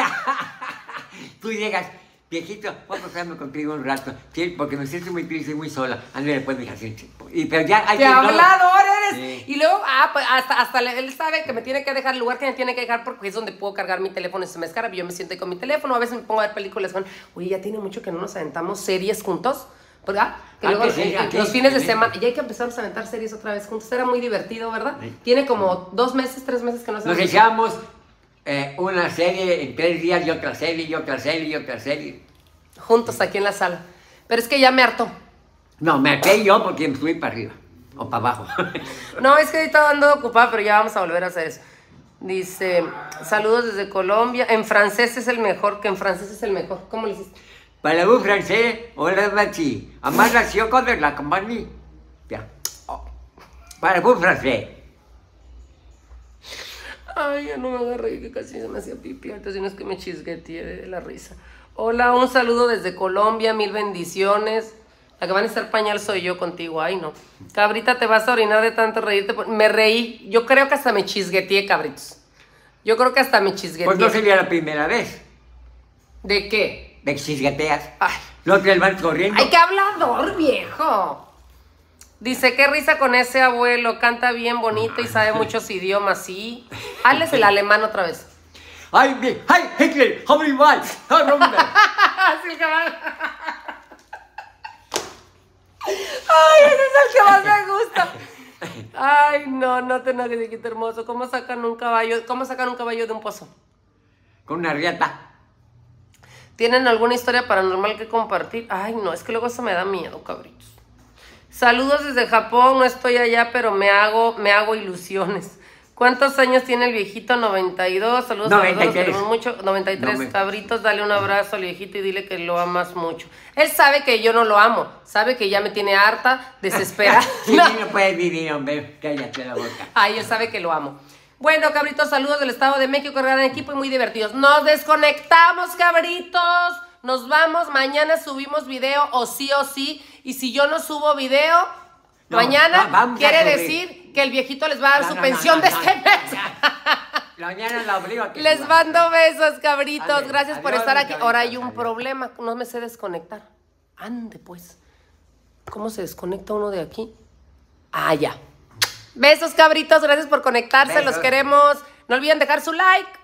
Tú llegas... Viejito, voy a acostarme contigo un rato, ¿sí? Porque me siento muy triste y muy sola. Ándale, después, mija, sí, y pero ya hay ¡qué que... hablador eres! Sí. Y luego, ah, pues hasta, hasta él sabe que me tiene que dejar el lugar que me tiene que dejar porque es donde puedo cargar mi teléfono y se me descarga. Yo me siento ahí con mi teléfono, a veces me pongo a ver películas con... Oye, ya tiene mucho que no nos aventamos series juntos, ¿verdad? Que luego sí, eh, aquí, los fines de sí, semana... Ya hay que empezar a aventar series otra vez juntos. Era muy divertido, ¿verdad? Sí. Tiene como dos meses, tres meses que no se... Nos echábamos eh, una serie en tres días y otra serie y otra serie y otra serie. Juntos aquí en la sala. Pero es que ya me hartó. No, me harté yo porque me subí para arriba. O para abajo. No, es que ahorita ando ocupada, pero ya vamos a volver a hacer eso. Dice, saludos desde Colombia. En francés es el mejor, que en francés es el mejor. ¿Cómo le hiciste? Para vous français, hola Machi. Amar la ciudad de la compañía. Ya. Para vous français. Ay, ya no me haga reír, que casi se me hacía pipi. Ahorita si no es que me chisgueteé de la risa. Hola, un saludo desde Colombia, mil bendiciones. La que van a estar pañal soy yo contigo, ay no. Cabrita, te vas a orinar de tanto reírte. Me reí, yo creo que hasta me chisgueteé, cabritos. Yo creo que hasta me chisgueteé. Pues no sería la primera vez. ¿De qué? De que chisgueteas. Ay. No te van corriendo. Ay, qué hablador, viejo. Dice, qué risa con ese abuelo, canta bien bonito y sabe muchos idiomas, sí. Hazles el alemán otra vez. ¡Ay, bien! ¡Ay, Hitler! ¡Hombre, mal! ¡Ay, Romero! Así que va. ¡Ay, ese es el que más me gusta! Ay, no, no te enojes, chiquito hermoso. ¿Cómo sacan un caballo? ¿Cómo sacan un caballo de un pozo? Con una riata. ¿Tienen alguna historia paranormal que compartir? Ay, no, es que luego eso me da miedo, cabritos. Saludos desde Japón, no estoy allá, pero me hago, me hago ilusiones. ¿Cuántos años tiene el viejito? noventa y dos. Saludos noventa y tres. a todos, mucho. noventa y tres. No me... Cabritos, dale un abrazo al viejito y dile que lo amas mucho. Él sabe que yo no lo amo. Sabe que ya me tiene harta, desesperada. Sí, no. no puedes vivir, hombre. Cállate la boca. Ay, él sabe que lo amo. Bueno, cabritos, saludos del Estado de México, gran equipo y muy divertidos. Nos desconectamos, cabritos. Nos vamos. Mañana subimos video o sí o sí. Y si yo no subo video, no, mañana no, quiere decir que el viejito les va a dar no, su no, pensión no, no, de este no, mes. Mañana la obligo a que les suba. mando besos, cabritos. Ande, Gracias adiós, por estar aquí. cabrito, Ahora hay un adiós. problema. No me sé desconectar. Ande, pues. ¿Cómo se desconecta uno de aquí? Ah, ya. Besos, cabritos. Gracias por conectarse. Besos. Los queremos. No olviden dejar su like.